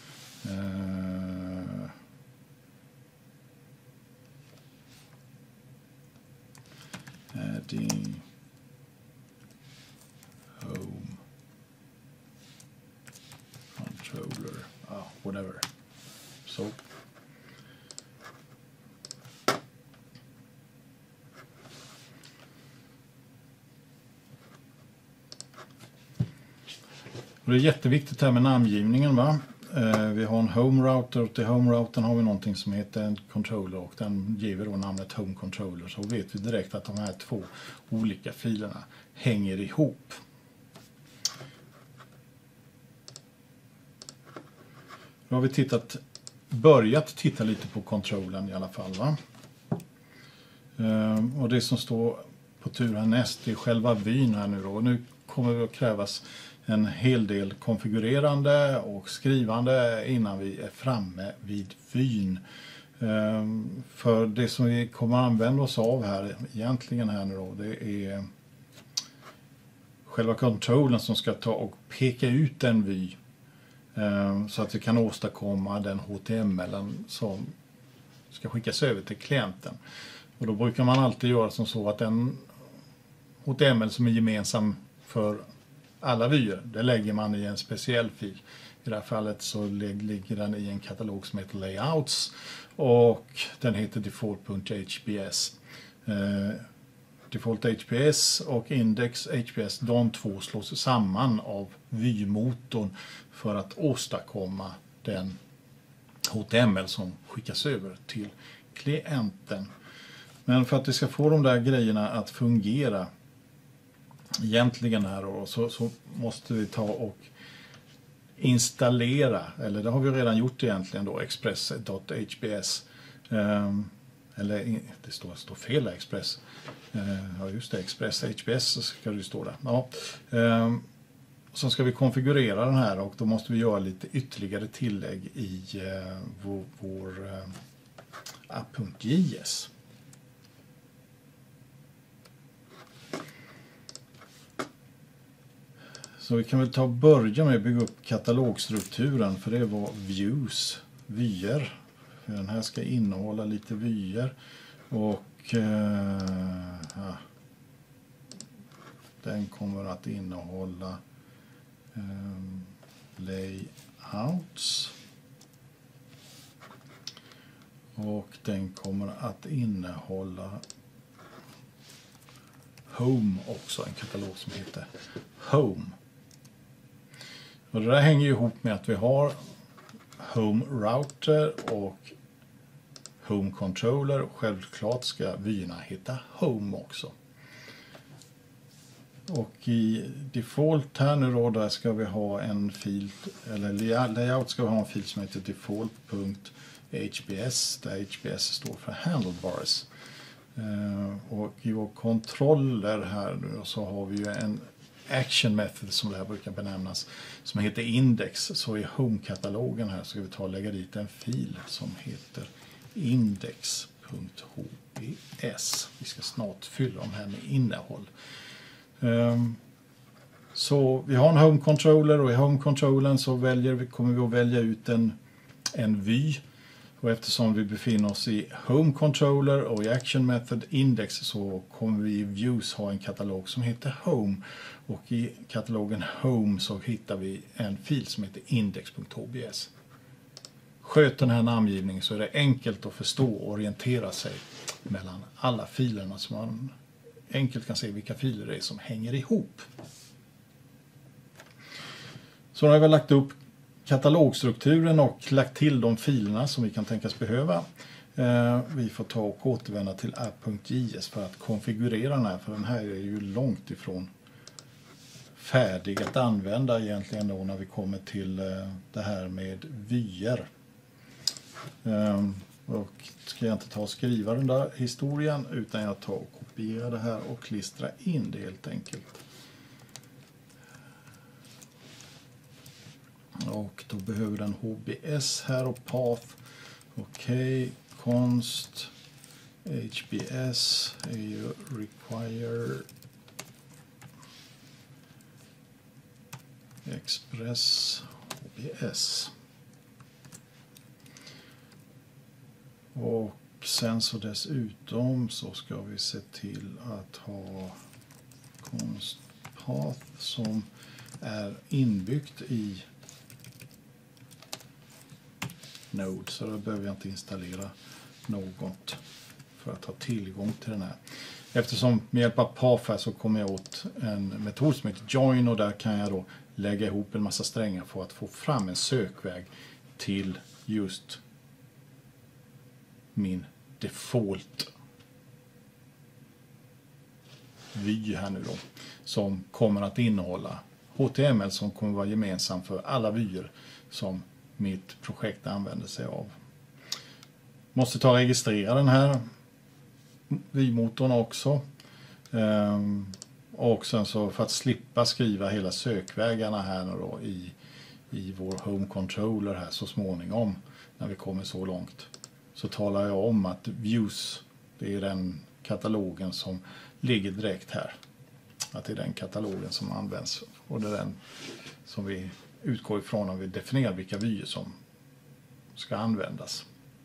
Speaker 1: adding home controller, whatever. Så. Och det är jätteviktigt här med namngivningen, va? Vi har en home router och till home routern har vi någonting som heter en controller och den ger vi då namnet home controller, så vet vi direkt att de här två olika filerna hänger ihop. Nu har vi börjat titta lite på kontrollen i alla fall, va? Och det som står på tur härnäst är själva vyn här nu då. Nu kommer det att krävas en hel del konfigurerande och skrivande innan vi är framme vid vyn. För det som vi kommer att använda oss av här egentligen här nu då, det är själva kontrollen som ska ta och peka ut en vy. Så att vi kan åstadkomma den HTML som ska skickas över till klienten. Och då brukar man alltid göra som så att den HTML som är gemensam för alla vyer, det lägger man i en speciell fil. I det här fallet så ligger den i en katalog som heter layouts och den heter default.hps. Default HPS och index HPS, de två slås samman av vymotorn för att åstadkomma den HTML som skickas över till klienten. Men för att vi ska få de där grejerna att fungera egentligen här då, så måste vi ta och installera, eller det har vi redan gjort egentligen då, express.hps. Eller det står fel där, Express. Ja just det, Express HPS så ska det stå där. Ja. Så ska vi konfigurera den här och då måste vi göra lite ytterligare tillägg i vår app.js. Så vi kan väl ta och börja med att bygga upp katalogstrukturen, för det var views, vyer. Den här ska innehålla lite vyer och den kommer att innehålla layouts och den kommer att innehålla home också, en katalog som heter home. Och det där hänger ihop med att vi har home router och home controller. Självklart ska vyerna heta home också. Och i default här nu då, där ska vi ha en fil, eller layout ska vi ha en fil som heter default.hps, där hps står för handlebars. Och i vår kontroller här nu så har vi ju en action method som det här brukar benämnas, som heter index. Så i home-katalogen här ska vi ta och lägga dit en fil som heter index.hps. Vi ska snart fylla dem här med innehåll. Så vi har en home controller och i home controllern så kommer vi att välja ut en vy. Och eftersom vi befinner oss i home controller och i action method index så kommer vi i views ha en katalog som heter home. Och i katalogen home så hittar vi en fil som heter index.hbs. Sköt den här namngivningen så är det enkelt att förstå och orientera sig mellan alla filerna, så man enkelt kan se vilka filer det är som hänger ihop. Så nu har vi lagt upp katalogstrukturen och lagt till de filerna som vi kan tänkas behöva. Vi får ta och återvända till app.js för att konfigurera den här, för den här är ju långt ifrån färdig att använda egentligen då när vi kommer till det här med vyer. Och ska jag inte ta och skriva den där historien utan jag tar och kopierar det här och klistrar in det helt enkelt. Och då behöver den HBS här och path. Okej, const HBS är ju require express HBS. Och sen så dessutom så ska vi se till att ha const path som är inbyggt i Node, så då behöver jag inte installera något för att ha tillgång till den här. Eftersom med hjälp av path här så kommer jag åt en metod som heter join och där kan jag då lägga ihop en massa strängar för att få fram en sökväg till just min default vy här nu då, som kommer att innehålla HTML som kommer vara gemensam för alla vyer som mitt projekt använder sig av. Måste ta och registrera den här vymotorn också. Och sen så för att slippa skriva hela sökvägarna här nu då i vår Home Controller här så småningom, när vi kommer så långt, så talar jag om att views, det är den katalogen som ligger direkt här. Att det är den katalogen som används, och det är den som vi utgår ifrån när vi definierar vilka vyer som ska användas.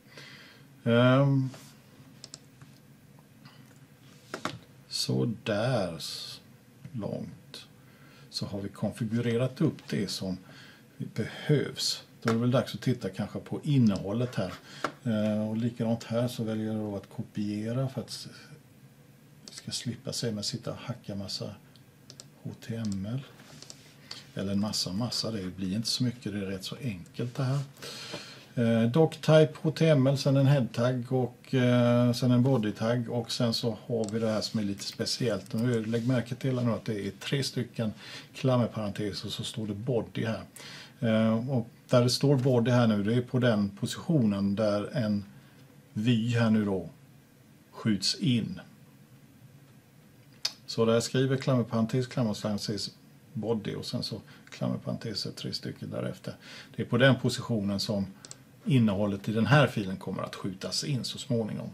Speaker 1: Så där långt så har vi konfigurerat upp det som behövs. Då är det väl dags att titta kanske på innehållet här. Och likadant här så väljer jag då att kopiera för att jag ska slippa se mig sitta och hacka massa HTML. Eller en massa, det blir inte så mycket, det är rätt så enkelt det här. Doctype HTML, sen en head-tagg och sen en body-tagg, och sen så har vi det här som är lite speciellt. Nu lägg märke till nu att det är 3 stycken klammerparenteser, och så står det body här. Och där det står body här nu, det är på den positionen där en vy här nu då skjuts in. Så där jag skriver klammerparentes body och sen så klammerparenteser 3 stycken därefter. Det är på den positionen som innehållet i den här filen kommer att skjutas in så småningom.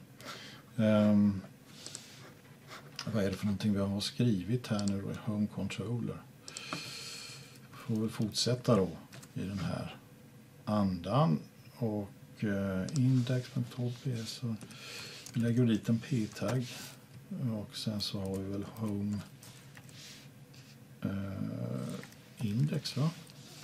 Speaker 1: Vad är det för någonting vi har skrivit här nu då i Home Controller? Får vi fortsätta då i den här andan, och index.hps, så vi lägger dit en p-tagg, och sen så har vi väl home index, va?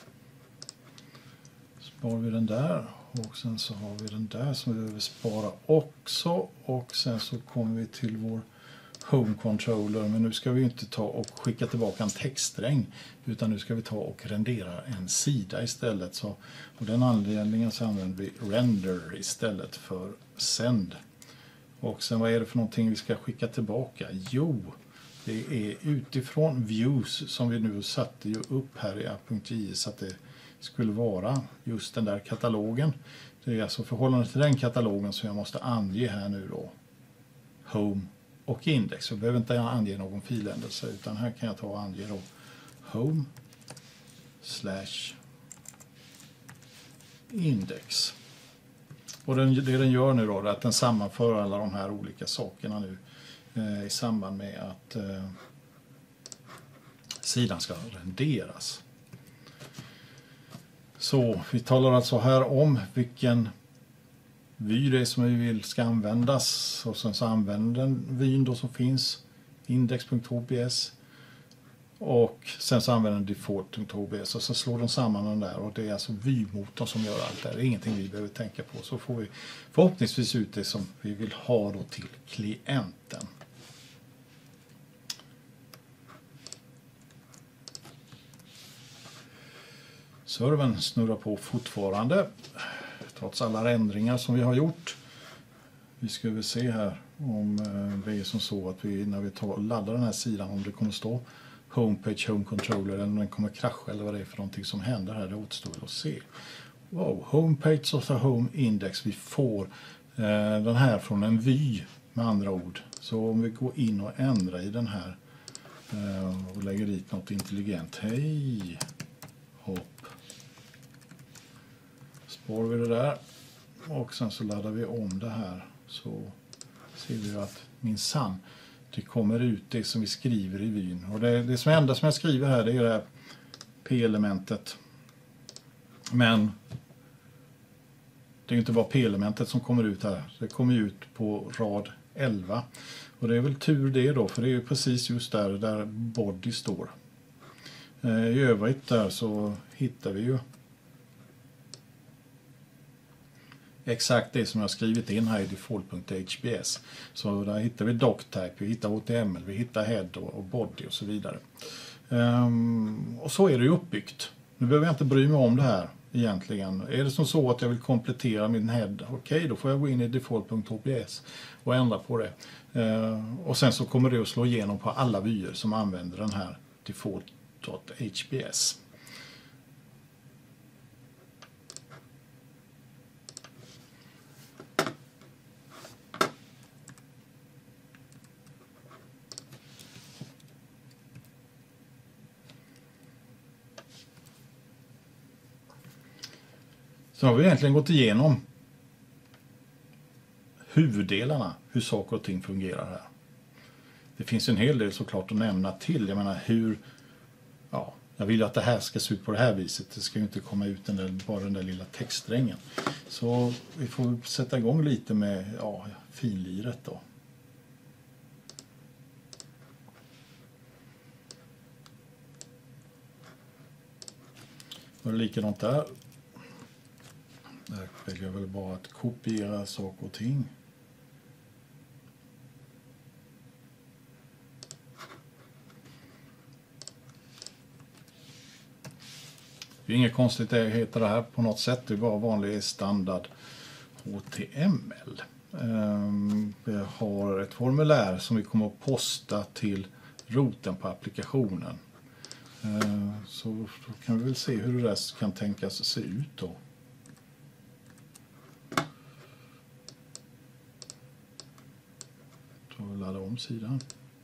Speaker 1: Sparar vi den där, och sen så har vi den där som vi behöver spara också, och sen så kommer vi till vår Home Controller, men nu ska vi inte ta och skicka tillbaka en textsträng, utan nu ska vi ta och rendera en sida istället. Så av den anledningen så använder vi render istället för send. Och sen vad är det för någonting vi ska skicka tillbaka? Jo, det är utifrån views som vi nu satte ju upp här i app.js att det skulle vara just den där katalogen. Det är alltså förhållande till den katalogen som jag måste ange här nu då. Home och index. Så jag behöver inte ange någon filändelse, utan här kan jag ta och ange då home / index. Och det den gör nu då är att den sammanför alla de här olika sakerna nu i samband med att sidan ska renderas. Så vi talar alltså här om vilken vy det är som vi vill ska användas, och sen så använder den vyn då som finns, index.hps, och sen så använder den default.hps, och så slår den samman den där, och det är alltså vymotorn som gör allt det här. Det är ingenting vi behöver tänka på, så får vi förhoppningsvis ut det som vi vill ha då till klienten. Servern snurrar på fortfarande trots alla ändringar som vi har gjort. Vi ska väl se här om det är som så att vi när vi laddar den här sidan, om det kommer stå homepage, home controller, eller om den kommer krascha, eller vad det är för någonting som händer här, det återstår att se. Wow, homepage och så home index, vi får den här från en vy med andra ord. Så om vi går in och ändrar i den här och lägger dit något intelligent, hej, hopp. Sparar vi det där, och sen så laddar vi om det här, så ser vi att minsann det kommer ut det som vi skriver i vyn. Och det som enda som jag skriver här, det är det här p-elementet. Men det är inte bara p-elementet som kommer ut här. Det kommer ut på rad 11. Och det är väl tur det då, för det är ju precis just där body står. I övrigt där så hittar vi ju exakt det som jag skrivit in här i default.hps. Så där hittar vi doctype, vi hittar HTML, vi hittar head och body och så vidare. Och så är det ju uppbyggt. Nu behöver jag inte bry mig om det här egentligen. Är det som så att jag vill komplettera min head, okej, då får jag gå in i default.hps och ändra på det. Och sen så kommer det att slå igenom på alla vyer som använder den här default.hps. Så har vi egentligen gått igenom huvuddelarna, hur saker och ting fungerar här. Det finns en hel del såklart att nämna till. Jag menar jag vill ju att det här ska se ut på det här viset. Det ska ju inte komma ut bara den där lilla textsträngen. Så vi får sätta igång lite med finliret då. Och det är likadant där. Där väljer jag väl bara att kopiera saker och ting. Det är inget konstigt det heter det här på något sätt. Det är bara vanlig standard HTML. Vi har ett formulär som vi kommer att posta till roten på applikationen. Så då kan vi väl se hur det där kan tänkas se ut då. Ladda om sidan.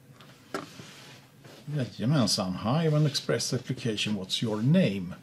Speaker 1: Jajamensan. Hi, when express application, what's your name?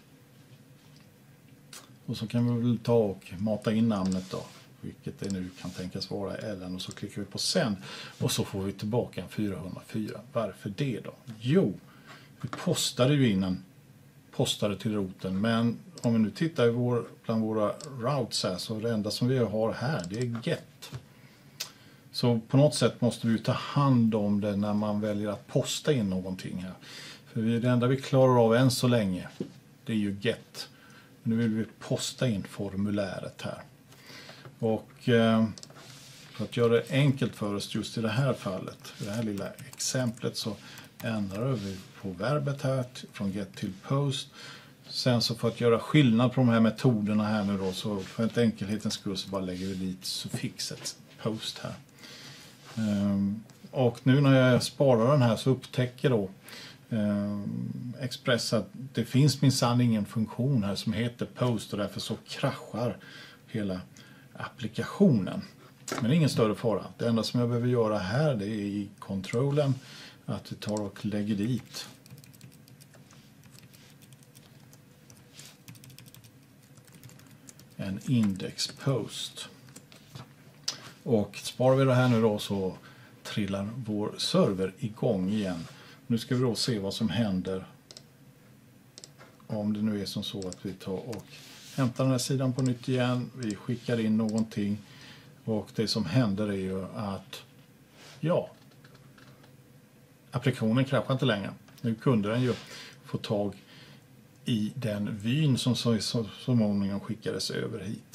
Speaker 1: Och så kan vi väl ta och mata in namnet då. Vilket det nu kan tänkas vara Ellen. Och så klickar vi på send. Och så får vi tillbaka en 404. Varför det då? Jo, vi postade ju in postade till roten. Men om vi nu tittar bland våra routes här, så det enda som vi har här, det är get. Så på något sätt måste vi ta hand om det när man väljer att posta in någonting här. För det enda vi klarar av än så länge, det är ju get. Nu vill vi posta in formuläret här. Och för att göra det enkelt för oss just i det här fallet, i det här lilla exemplet, så ändrar vi på verbet här från get till post. Sen så för att göra skillnad på de här metoderna här nu då, så för att enkelhetens skull så bara lägger vi dit suffixet post här. Och nu när jag sparar den här så upptäcker då Express att det finns minsann ingen funktion här som heter post, och därför så kraschar hela applikationen. Men det är ingen större fara. Det enda som jag behöver göra här, det är i kontrollen att vi tar och lägger dit en index post. Och sparar vi det här nu då, så trillar vår server igång igen. Nu ska vi då se vad som händer om det nu är som så att vi tar och hämtar den här sidan på nytt igen. Vi skickar in någonting och det som händer är ju att applikationen kraschar inte längre. Nu kunde den ju få tag i den vyn som så många skickades över hit.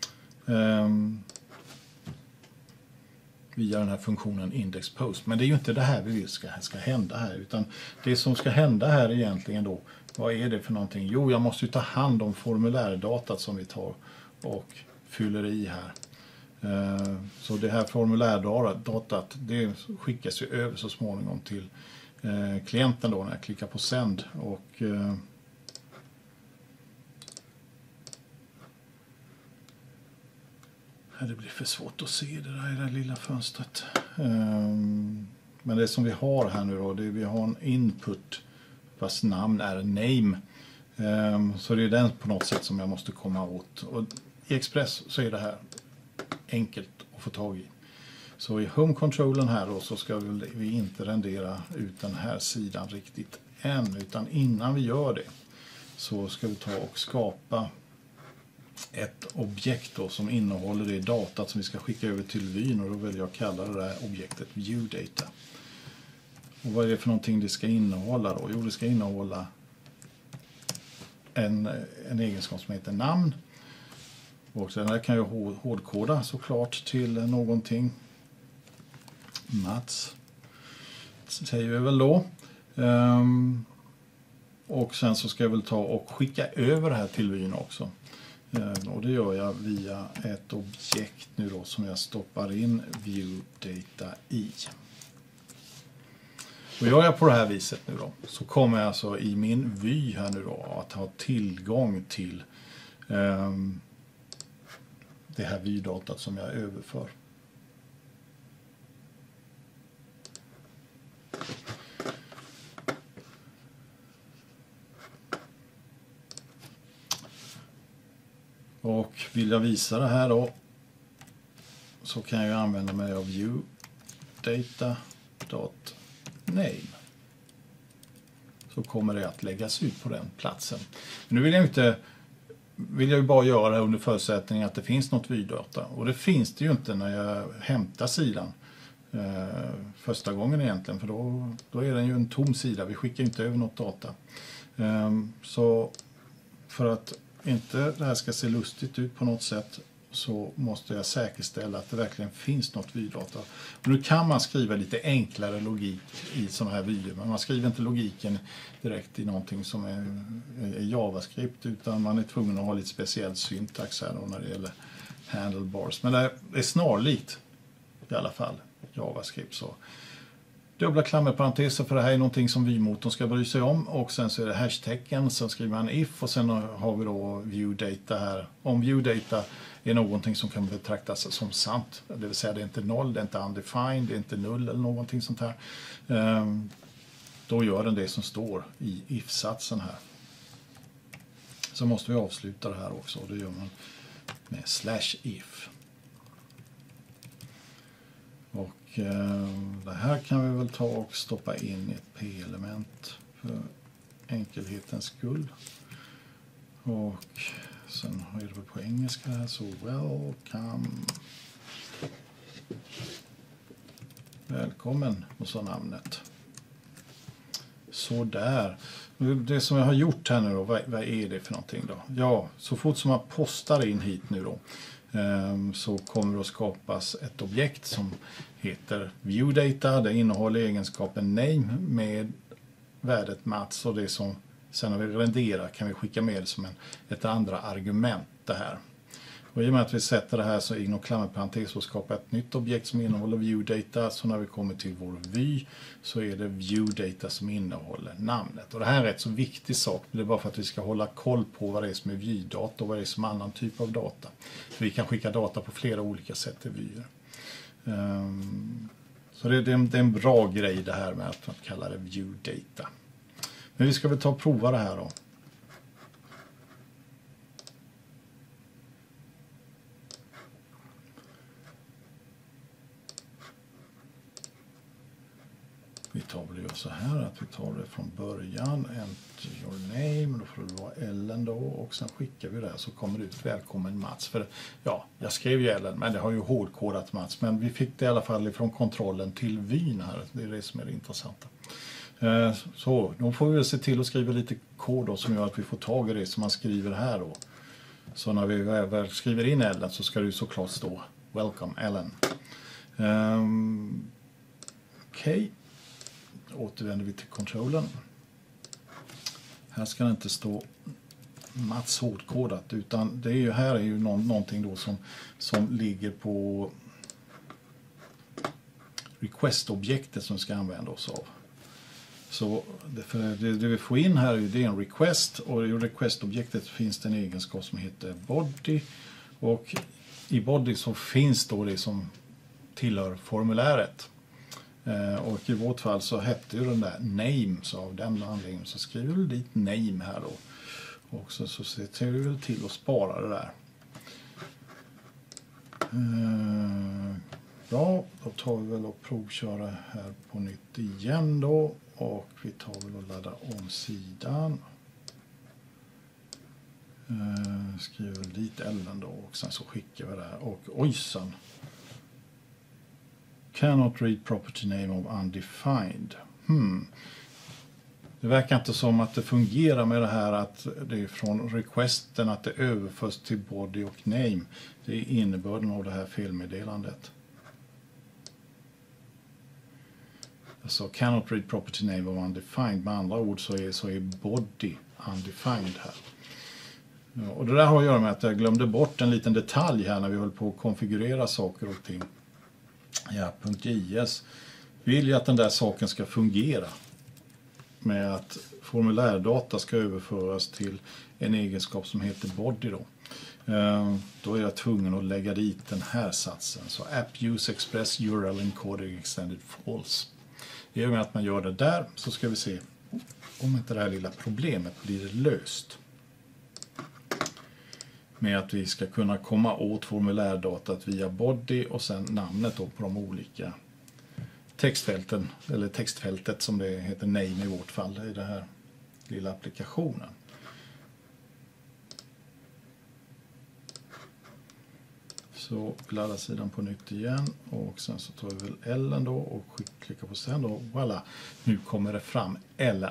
Speaker 1: Via den här funktionen index post. Men det är ju inte det här vi vill ska hända här, utan det som ska hända här egentligen då, vad är det för någonting? Jo, jag måste ju ta hand om formulärdatat som vi tar och fyller i här. Så det här formulärdatat, det skickas ju över så småningom till klienten då när jag klickar på send, och det blir för svårt att se det där i det lilla fönstret. Men det som vi har här nu då, det är vi har en input vars namn är name. Så det är den på något sätt som jag måste komma åt. Och i Express så är det här enkelt att få tag i. Så i home-controllen här då, så ska vi inte rendera ut den här sidan riktigt än. Utan innan vi gör det så ska vi ta och skapa ett objekt då som innehåller det datat som vi ska skicka över till vyn, och då vill jag kalla det här objektet viewData. Och vad är det för någonting det ska innehålla då? Jo, det ska innehålla en egenskap som heter namn. Och den här kan jag hårdkoda såklart till någonting. Mats säger vi väl då. Och sen så ska jag väl ta och skicka över det här till vyn också. Och det gör jag via ett objekt nu då som jag stoppar in view data i. Och gör jag på det här viset nu då så kommer jag alltså i min vy här nu då att ha tillgång till det här vydatat som jag överför. Och vill jag visa det här då så kan jag använda mig av view data.name. Så kommer det att läggas ut på den platsen. Men nu vill jag ju bara göra det här under förutsättning att det finns något vydata. Och det finns det ju inte när jag hämtar sidan första gången egentligen. För då är den ju en tom sida. Vi skickar inte över något data. Så för att inte det här ska se lustigt ut på något sätt så måste jag säkerställa att det verkligen finns något vydata. Och nu kan man skriva lite enklare logik i sådana här vyer, men man skriver inte logiken direkt i någonting som är JavaScript, utan man är tvungen att ha lite speciell syntax här då när det gäller handlebars. Men det är snarlikt i alla fall JavaScript. Så dubbla klammerparenteser, för det här är någonting som vymotorn ska bry sig om, och sen så är det hashtaggen, sen skriver man if och sen har vi då viewData här. Om viewData är någonting som kan betraktas som sant, det vill säga det är inte noll, det är inte undefined, det är inte null eller någonting sånt här, då gör den det som står i if-satsen här. Så måste vi avsluta det här också, och det gör man med /if. Och det här kan vi väl ta och stoppa in i ett p-element för enkelhetens skull. Och sen har jag det på engelska här, så welcome. Välkommen, och så namnet. Så där. Det som jag har gjort här nu då, vad är det för någonting då? Ja, så fort som man postar in hit nu då så kommer det att skapas ett objekt som heter viewData. Det innehåller egenskapen name med värdet Mats, och det som sen när vi renderar kan vi skicka med som ett andra argument det här. Och i och med att vi sätter det här så inom klammerparentes och skapar ett nytt objekt som innehåller viewData, så när vi kommer till vår vy så är det viewData som innehåller namnet. Och det här är en rätt så viktig sak, det är bara för att vi ska hålla koll på vad det är som är vydata och vad det är som annan typ av data. För vi kan skicka data på flera olika sätt till vyer. Så det är en bra grej det här med att kalla det viewData. Men vi ska väl ta och prova det här då. Vi tar väl så här att vi tar det från början, enter your name, då får det vara Ellen då, och sen skickar vi det så kommer det ut välkommen Mats. För ja, jag skrev ju Ellen, men det har ju hårdkodat Mats, men vi fick det i alla fall ifrån kontrollen till vyn här, det är det som är det intressanta. Så då får vi väl se till att skriva lite kod då, som gör att vi får tag i det som man skriver här då. Så när vi väl skriver in Ellen så ska det ju såklart stå welcome Ellen. Okej. Återvänder vi till kontrollen. Här ska det inte stå Mats hårdkodat, utan det är ju, här är ju någonting då som ligger på request-objektet som ska använda oss av. Så det vi får in här det är en request, och i request-objektet finns det en egenskap som heter body, och i body så finns då det som tillhör formuläret. Och i vårt fall så hette ju den där name, så av den anledningen så skriver vi dit name här då. Och så ser vi väl till att spara det där. Bra, då tar vi väl och provköra här på nytt igen då. Och vi tar väl och laddar om sidan. Skriver dit Ellen då, och sen så skickar vi det här. Och ojsan. Cannot read property name of undefined. Det verkar inte som att det fungerar med det här att det är från requesten att det överförs till body och name. Det är innebörden av det här felmeddelandet. Alltså cannot read property name of undefined. Med andra ord så är body undefined här. Ja, och det där har att göra med att jag glömde bort en liten detalj här när vi höll på att konfigurera saker och ting. Ja, .js vill ju att den där saken ska fungera med att formulärdata ska överföras till en egenskap som heter body då. Då är jag tvungen att lägga dit den här satsen. Så app use express URL encoding extended false. I och med att man gör det där så ska vi se om inte det här lilla problemet blir löst. Med att vi ska kunna komma åt formulärdatat via body och sen namnet då på de olika textfälten, eller textfältet som det heter name i vårt fall i den här lilla applikationen. Så vi laddar sidan på nytt igen och sen så tar vi väl L då och klickar på sen och voilà, nu kommer det fram L.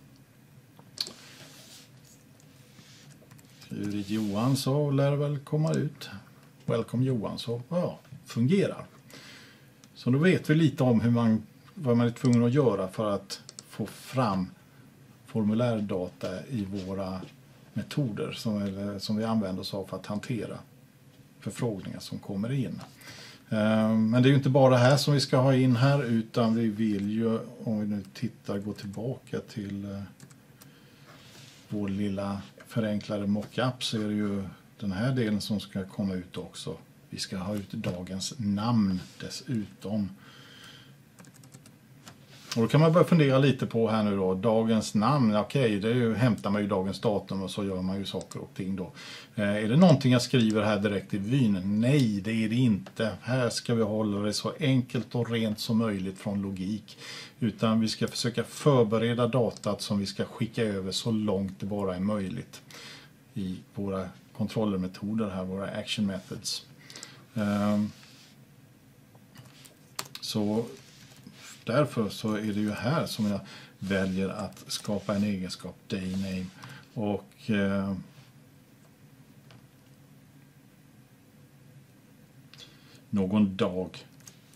Speaker 1: Skriver Johan så lär det väl komma ut. Welcome Johan, så ja, fungerar. Så då vet vi lite om vad man är tvungen att göra för att få fram formulärdata i våra metoder som vi använder oss av för att hantera förfrågningar som kommer in. Men det är ju inte bara här som vi ska ha in här, utan vi vill ju, om vi nu går tillbaka till vår lilla förenklade mockup, så är det ju den här delen som ska komma ut också. Vi ska ha ut dagens namn dessutom. Och då kan man börja fundera lite på här nu då, dagens namn, okej, det är ju, hämtar man ju dagens datum och så gör man ju saker och ting då. Är det någonting jag skriver här direkt i vyn? Nej, det är det inte. Här ska vi hålla det så enkelt och rent som möjligt från logik. Utan vi ska försöka förbereda datat som vi ska skicka över så långt det bara är möjligt i våra kontrollmetoder här, våra action methods. Så därför så är det ju här som jag väljer att skapa en egenskap dayname och någon dag.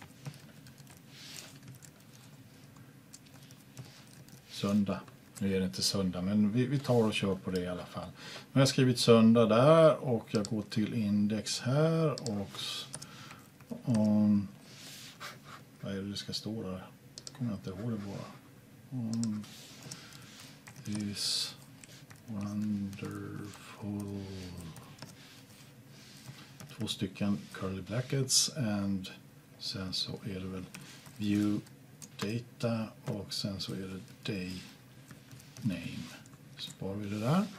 Speaker 1: Söndag. Nu är det inte söndag, men vi tar och kör på det i alla fall. Nu har jag skrivit söndag där och jag går till index här och vad är det ska stå där? Kommer jag inte ihåg det bara. Is wonderful. 2 stycken curly brackets and sen så är det väl view data och sen så är det day name. Sparar vi det där.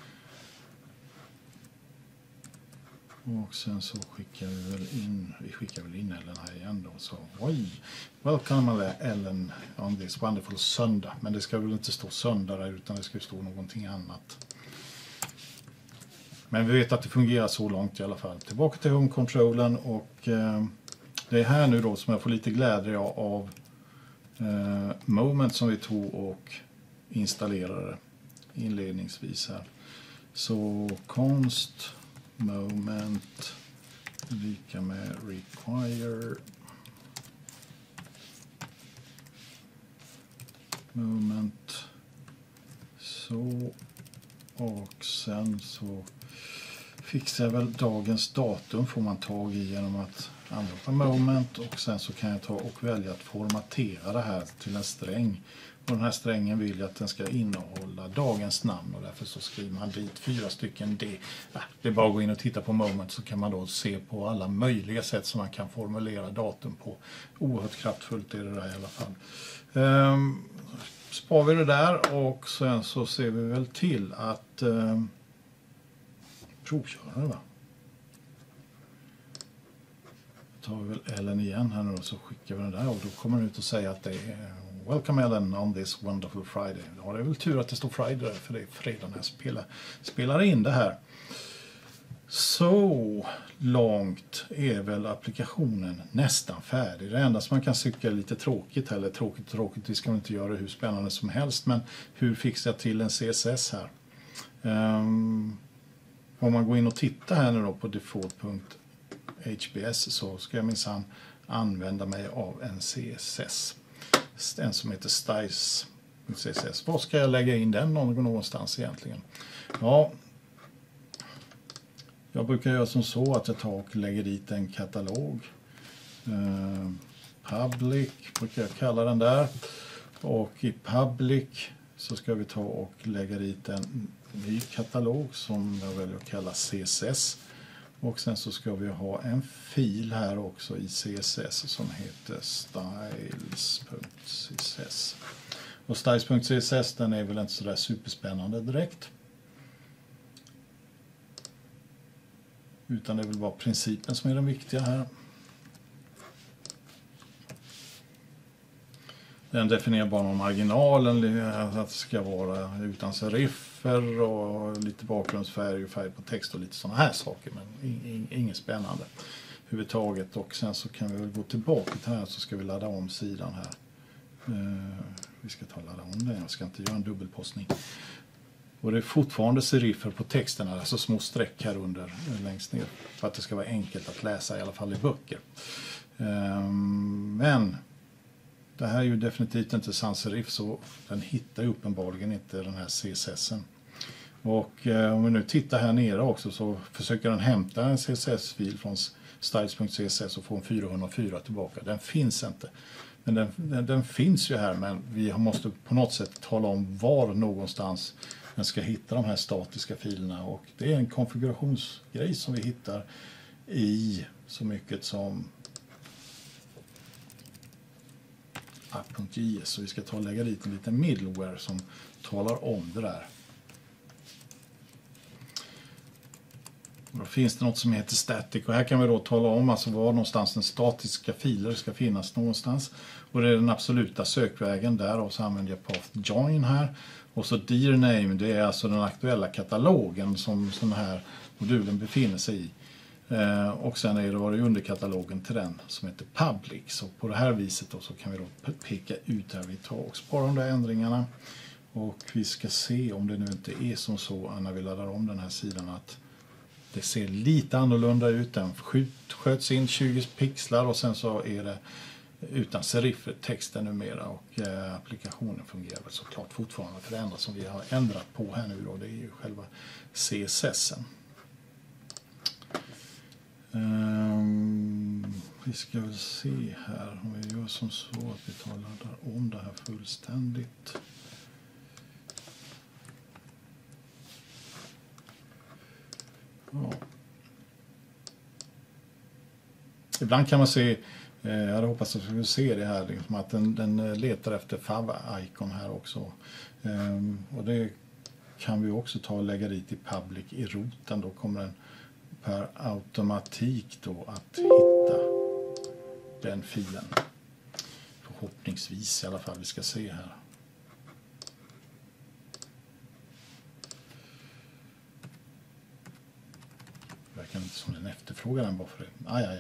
Speaker 1: Och sen så skickar vi väl in Ellen här igen då. Så oj, welcome Ellen on this wonderful söndag. Men det ska väl inte stå söndag där, utan det ska stå någonting annat. Men vi vet att det fungerar så långt i alla fall. Tillbaka till home-controllen och det är här nu då som jag får lite glädje av moment som vi tog och installerade inledningsvis här. Så const moment lika med require moment så, och sen så fixar jag väl dagens datum, får man tag i genom att använda moment, och sen så kan jag ta och välja att formatera det här till en sträng. Och den här strängen vill jag att den ska innehålla dagens namn, och därför så skriver man dit 4 stycken D. Det är bara att gå in och titta på moment, så kan man då se på alla möjliga sätt som man kan formulera datum på. Oerhört kraftfullt är det där i alla fall. Spar vi det där och sen så ser vi väl till att provköra det, va? Tar vi väl Ellen igen här nu och så skickar vi den där, och då kommer den ut och säger att det är welcome Ellen on this wonderful Friday. Ja, det är väl tur att det står Friday där, för det är fredag när jag spelar in det här. Så långt är väl applikationen nästan färdig. Det enda som man kan tycka är lite tråkigt, eller tråkigt, vi ska inte göra det hur spännande som helst, men hur fixar jag till en CSS här? Om man går in och tittar här nu då på default.hbs så ska jag minsann använda mig av en CSS. en som heter styles.css. Var ska jag lägga in den någonstans egentligen? Ja, jag brukar göra som så att jag tar och lägger dit en katalog. Public brukar jag kalla den där. Och i public så ska vi ta och lägga dit en ny katalog som jag väljer att kalla CSS. Och sen så ska vi ha en fil här också i CSS som heter styles.css. Och styles.css, den är väl inte så där superspännande direkt. Utan det är väl bara principen som är den viktiga här. Den definierar bara om marginalen, att det ska vara utan seriffer och lite bakgrundsfärg och färg på text och lite sådana här saker. Men inget spännande överhuvudtaget. Och sen så kan vi väl gå tillbaka till här så ska vi ladda om sidan här. Vi ska ta och ladda om den, jag ska inte göra en dubbelpostning. Och det är fortfarande seriffer på texten, alltså små streck här under längst ner. För att det ska vara enkelt att läsa i alla fall i böcker. Men det här är ju definitivt inte sans serif, så den hittar ju uppenbarligen inte den här CSSen. Och om vi nu tittar här nere också så försöker den hämta en CSS-fil från styles.css och få en 404 tillbaka. Den finns inte. Men den finns ju här, men vi måste på något sätt tala om var någonstans den ska hitta de här statiska filerna. Och det är en konfigurationsgrej som vi hittar i så mycket som app.js, så vi ska ta och lägga dit en liten middleware som talar om det där. Och då finns det något som heter static, och här kan vi då tala om alltså var någonstans den statiska filer ska finnas någonstans. Och det är den absoluta sökvägen där, och så använder jag path join här. Och så dir name, det är alltså den aktuella katalogen som den här modulen befinner sig i. Och sen är det underkatalogen till den som heter public. Så på det här viset då så kan vi då peka ut där vi tar och sparar de där ändringarna. Och vi ska se om det nu inte är som så när vi laddar om den här sidan att det ser lite annorlunda ut. Den sköts in 20 pixlar och sen så är det utan seriffer texten numera, och applikationen fungerar väl såklart fortfarande, för det enda som vi har ändrat på här nu då, det är ju själva CSSen. Vi ska väl se här om vi gör som så att vi tar och laddar om det här fullständigt. Ja. Ibland kan man se, jag hade hoppats att vi skulle se det här, liksom att den letar efter fav-icon här också. Och det kan vi också ta och lägga dit i public i roten. Då kommer den per automatik då att hitta den filen. Förhoppningsvis i alla fall, vi ska se här. Det verkar inte som den efterfrågar den bara för det. Ja.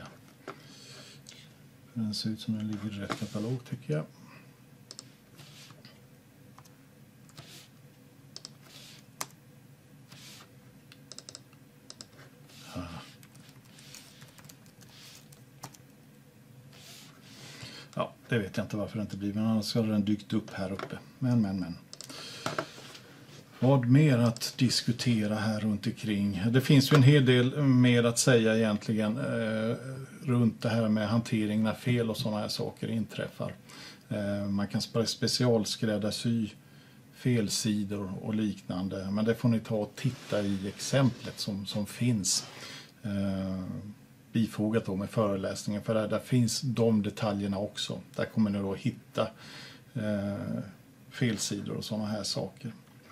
Speaker 1: Den ser ut som den ligger i rätt katalog tycker jag. Ja, det vet jag inte varför det inte blir, men annars har den dykt upp här uppe. Men. Vad mer att diskutera här runt omkring? Det finns ju en hel del mer att säga egentligen runt det här med hantering när fel och sådana här saker inträffar. Man kan specialskräddarsy felsidor och liknande, men det får ni ta och titta i exemplet som finns bifogat då med föreläsningen, för där finns de detaljerna också. Där kommer ni då hitta felsidor och sådana här saker.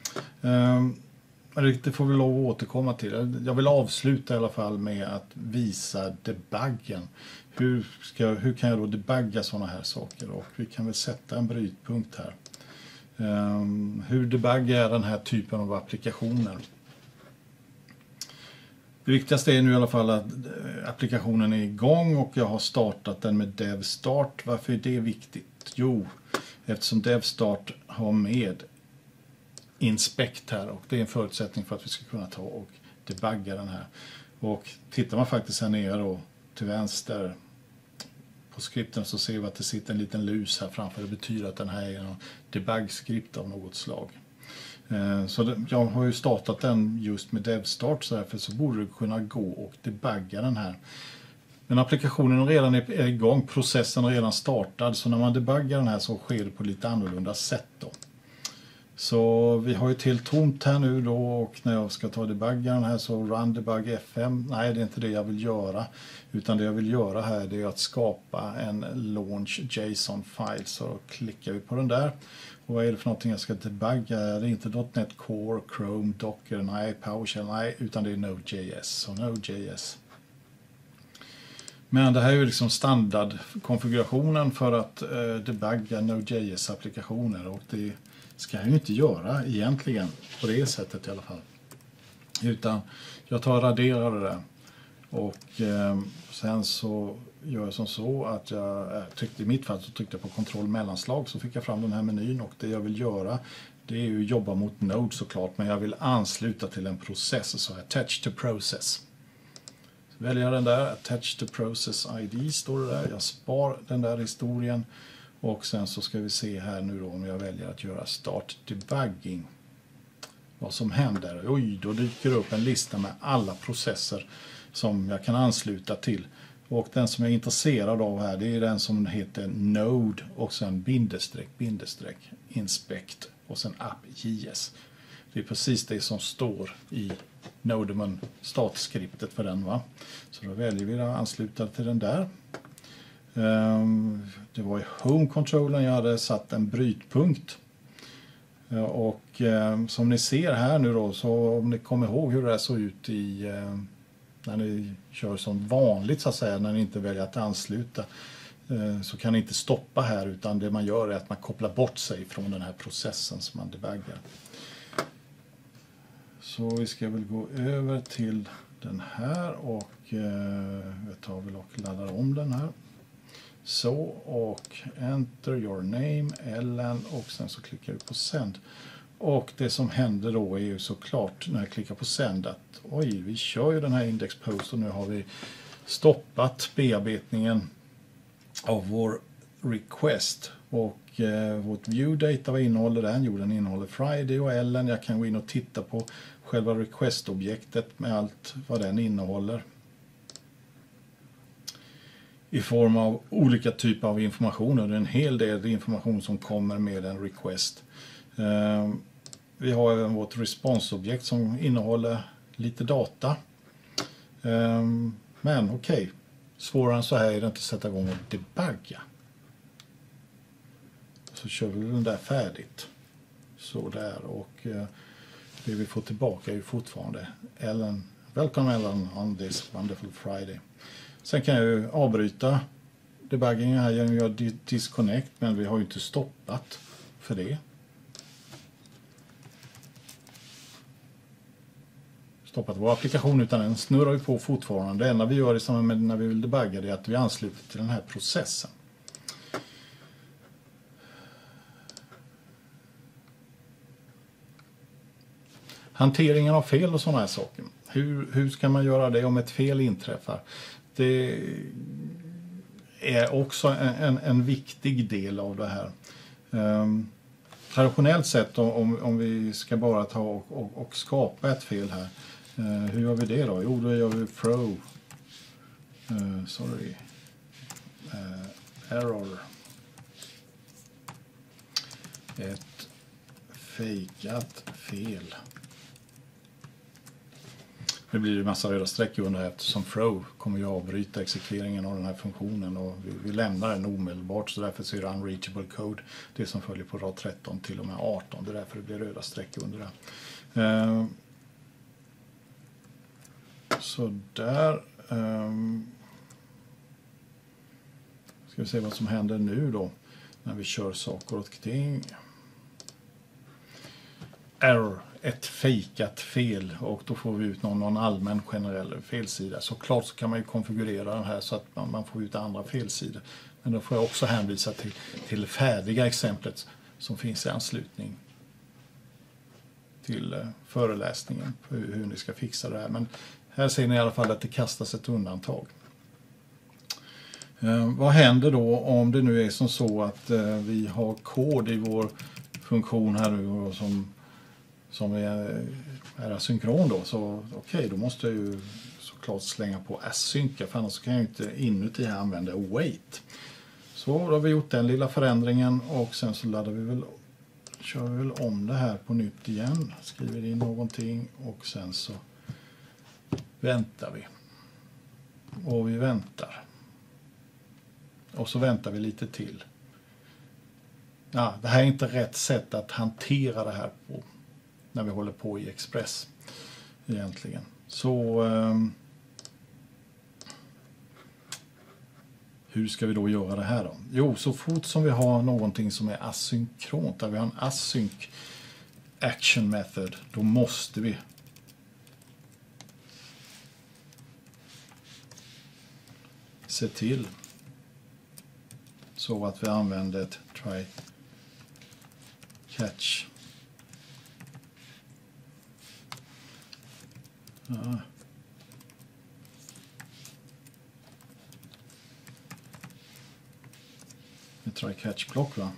Speaker 1: Det får vi lov att återkomma till. Jag vill avsluta i alla fall med att visa debuggen. Hur kan jag då debugga sådana här saker? Och vi kan väl sätta en brytpunkt här. Hur debuggar jag den här typen av applikationer? Det viktigaste är nu i alla fall att applikationen är igång och jag har startat den med DevStart. Varför är det viktigt? Jo, eftersom DevStart har med inspect här, och det är en förutsättning för att vi ska kunna ta och debugga den här. Och tittar man faktiskt här nere då till vänster på skripten så ser vi att det sitter en liten lus här framför. Det betyder att den här är en debug-skript av något slag. Så jag har ju startat den just med DevStart, så därför så borde det kunna gå och debugga den här. Men applikationen redan är igång, processen är redan startad, så när man debuggar den här så sker det på lite annorlunda sätt då. Så vi har ju till tomt här nu då, och när jag ska ta debugga den här så run debug FM, nej det är inte det jag vill göra, utan det jag vill göra här det är att skapa en launch JSON-file. Så klickar vi på den där. Och vad är det för någonting jag ska debugga? Det är inte .NET Core, Chrome, Docker, nej, PowerShell, nej, utan det är Node.js. Så Node.js. Men det här är ju liksom standardkonfigurationen för att debugga Node.js-applikationer, och det ska jag ju inte göra egentligen på det sättet i alla fall. Utan jag tar och raderar det där. Och sen så gör jag som så att jag tryckte, i mitt fall så tryckte jag på kontroll mellanslag, så fick jag fram den här menyn, och det jag vill göra det är ju jobba mot Node såklart, men jag vill ansluta till en process, så attach to process. Så väljer jag den där, attach to process ID står det där, jag spar den där historien, och sen så ska vi se här nu då om jag väljer att göra start debugging. Vad som händer, oj då dyker det upp en lista med alla processer som jag kan ansluta till. Och den som jag är intresserad av här, det är den som heter Node och sen bindestreck inspect och sen app.js. Det är precis det som står i Nodemon startskriptet för den, va. Så då väljer vi att ansluta till den där. Det var i home-controllen jag hade satt en brytpunkt. Och som ni ser här nu då, så om ni kommer ihåg hur det såg ut i när ni kör som vanligt så att säga, när ni inte väljer att ansluta, så kan ni inte stoppa här, utan det man gör är att man kopplar bort sig från den här processen som man debuggar. Så vi ska väl gå över till den här, och jag tar väl och laddar om den här. Så, och enter your name, Ellen, och sen så klickar vi på send. Och det som händer då är ju såklart när jag klickar på send att oj, vi kör ju den här index post, och nu har vi stoppat bearbetningen av vår request. Och vårt view data, vad innehåller den? Jo, den innehåller Friday och Ellen. Jag kan gå in och titta på själva request-objektet med allt vad den innehåller i form av olika typer av information, och det är en hel del information som kommer med en request. Vi har även vårt response-objekt som innehåller lite data. Men okej, svårare än så här är det inte att sätta igång och debugga. Så kör vi den där färdigt. Så där, och det vi får tillbaka är ju fortfarande Ellen. Welcome Ellen on this wonderful Friday. Sen kan jag ju avbryta debuggingen här genom att göra disconnect, men vi har ju inte stoppat för det. Stoppat vår applikation, utan den snurrar ju på fortfarande. Det enda vi gör i samband med när vi vill debugga det är att vi ansluter till den här processen. Hanteringen av fel och sådana här saker. Hur ska man göra det om ett fel inträffar? Det är också en viktig del av det här. Traditionellt sett, om vi ska bara ta och skapa ett fel här, hur gör vi det då? Jo, då gör vi throw error, ett fejkat fel. Nu blir det en massa röda streck under, eftersom throw kommer ju avbryta exekveringen av den här funktionen, och vi lämnar den omedelbart, så därför så är det unreachable code, det som följer på rad 13 till och med 18, det är därför det blir röda streck under det. Så där ska vi se vad som händer nu då när vi kör saker och ting. Error, ett fejkat fel, och då får vi ut någon allmän generell felsida. Såklart så kan man ju konfigurera den här så att man får ut andra felsidor. Men då får jag också hänvisa till färdiga exemplet som finns i anslutning till föreläsningen på hur ni ska fixa det här. Men här ser ni i alla fall att det kastas ett undantag. Vad händer då om det nu är som så att vi har kod i vår funktion här nu som är asynkron då? Så okej, då måste jag ju såklart slänga på asynka, för annars kan jag inte inuti här använda await. Så då har vi gjort den lilla förändringen och sen så kör vi väl om det här på nytt igen. Skriver in någonting och sen så väntar vi. Och vi väntar. Och så väntar vi lite till. Ja, det här är inte rätt sätt att hantera det här på när vi håller på i Express egentligen. Så hur ska vi då göra det här då? Jo, så fort som vi har någonting som är asynkront, där vi har en async action method, då måste vi se till så att vi använder ett try catch. Ja. Ett try catch block, va?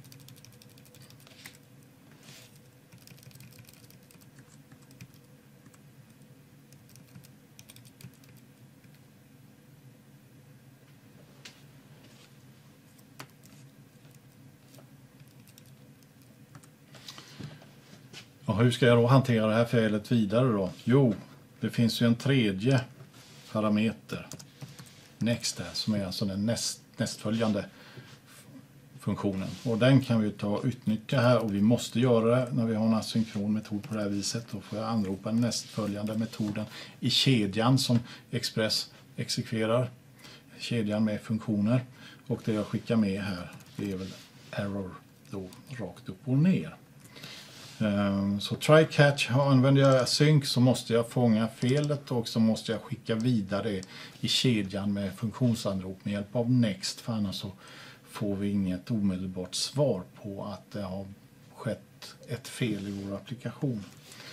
Speaker 1: Och hur ska jag då hantera det här felet vidare då? Jo, det finns ju en tredje parameter, next här, som är alltså den nästföljande funktionen. Och den kan vi ta och utnyttja här, och vi måste göra det när vi har en asynkron metod på det här viset. Då får jag anropa den nästföljande metoden i kedjan som Express exekverar. Kedjan med funktioner. Och det jag skickar med här, det är väl error då rakt upp och ner. Så try catch, använder jag async så måste jag fånga felet och så måste jag skicka vidare i kedjan med funktionsanrop med hjälp av next, för annars så får vi inget omedelbart svar på att det har skett ett fel i vår applikation.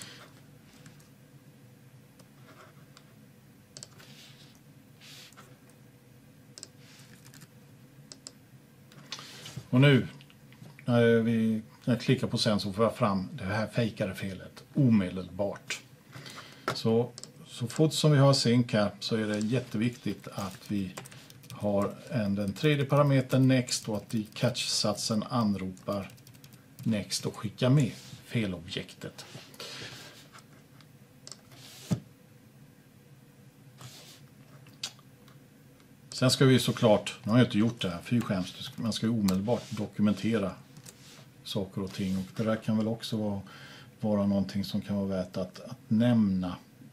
Speaker 1: Och nu när jag klickar på sen så får jag fram det här fejkade felet omedelbart. Så fort som vi har sync här så är det jätteviktigt att vi har den tredje parametern next och att i catch-satsen anropar next och skickar med felobjektet. Sen ska vi såklart, nu har jag inte gjort det här, fy skäms, man ska ju omedelbart dokumentera saker och ting, och det där kan väl också vara någonting som kan vara värt att nämna.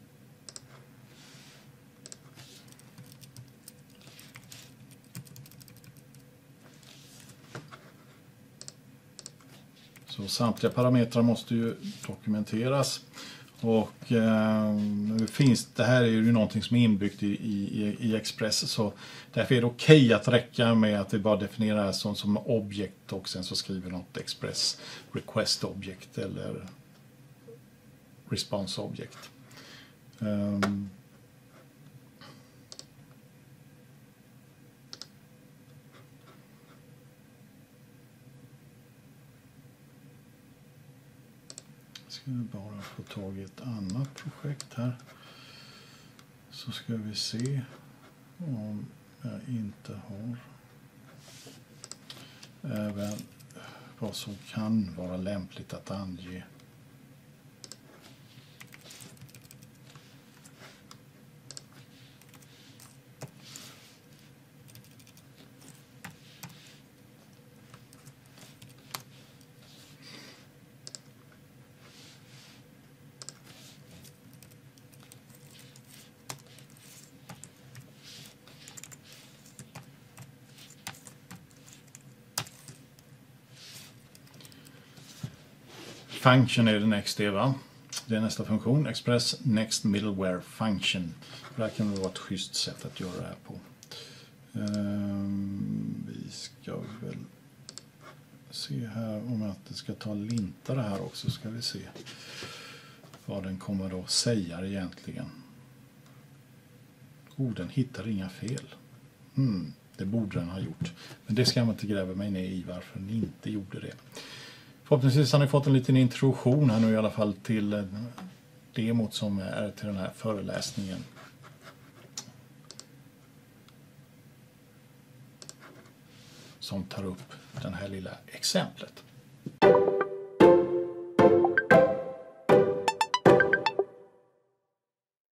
Speaker 1: Så samtliga parametrar måste ju dokumenteras, och det här är ju någonting som är inbyggt i Express, så därför är det okej att räcka med att vi bara definierar det som objekt och sen så skriver något Express request object eller response object. Ska vi bara få tag i ett annat projekt här, så ska vi se om jag inte har även vad som kan vara lämpligt att ange. Function är det next, va? Det är nästa funktion. Express next middleware function. Det här kan vara ett schysst sätt att göra det här på. Vi ska väl se här om att det ska ta lintar här också. Ska vi se vad den kommer att säga egentligen. Den hittar inga fel. Det borde den ha gjort. Men det ska jag inte gräva mig ner i varför den inte gjorde det. Förhoppningsvis har ni fått en liten introduktion här nu i alla fall till demot som är till den här föreläsningen. Som tar upp det här lilla exemplet.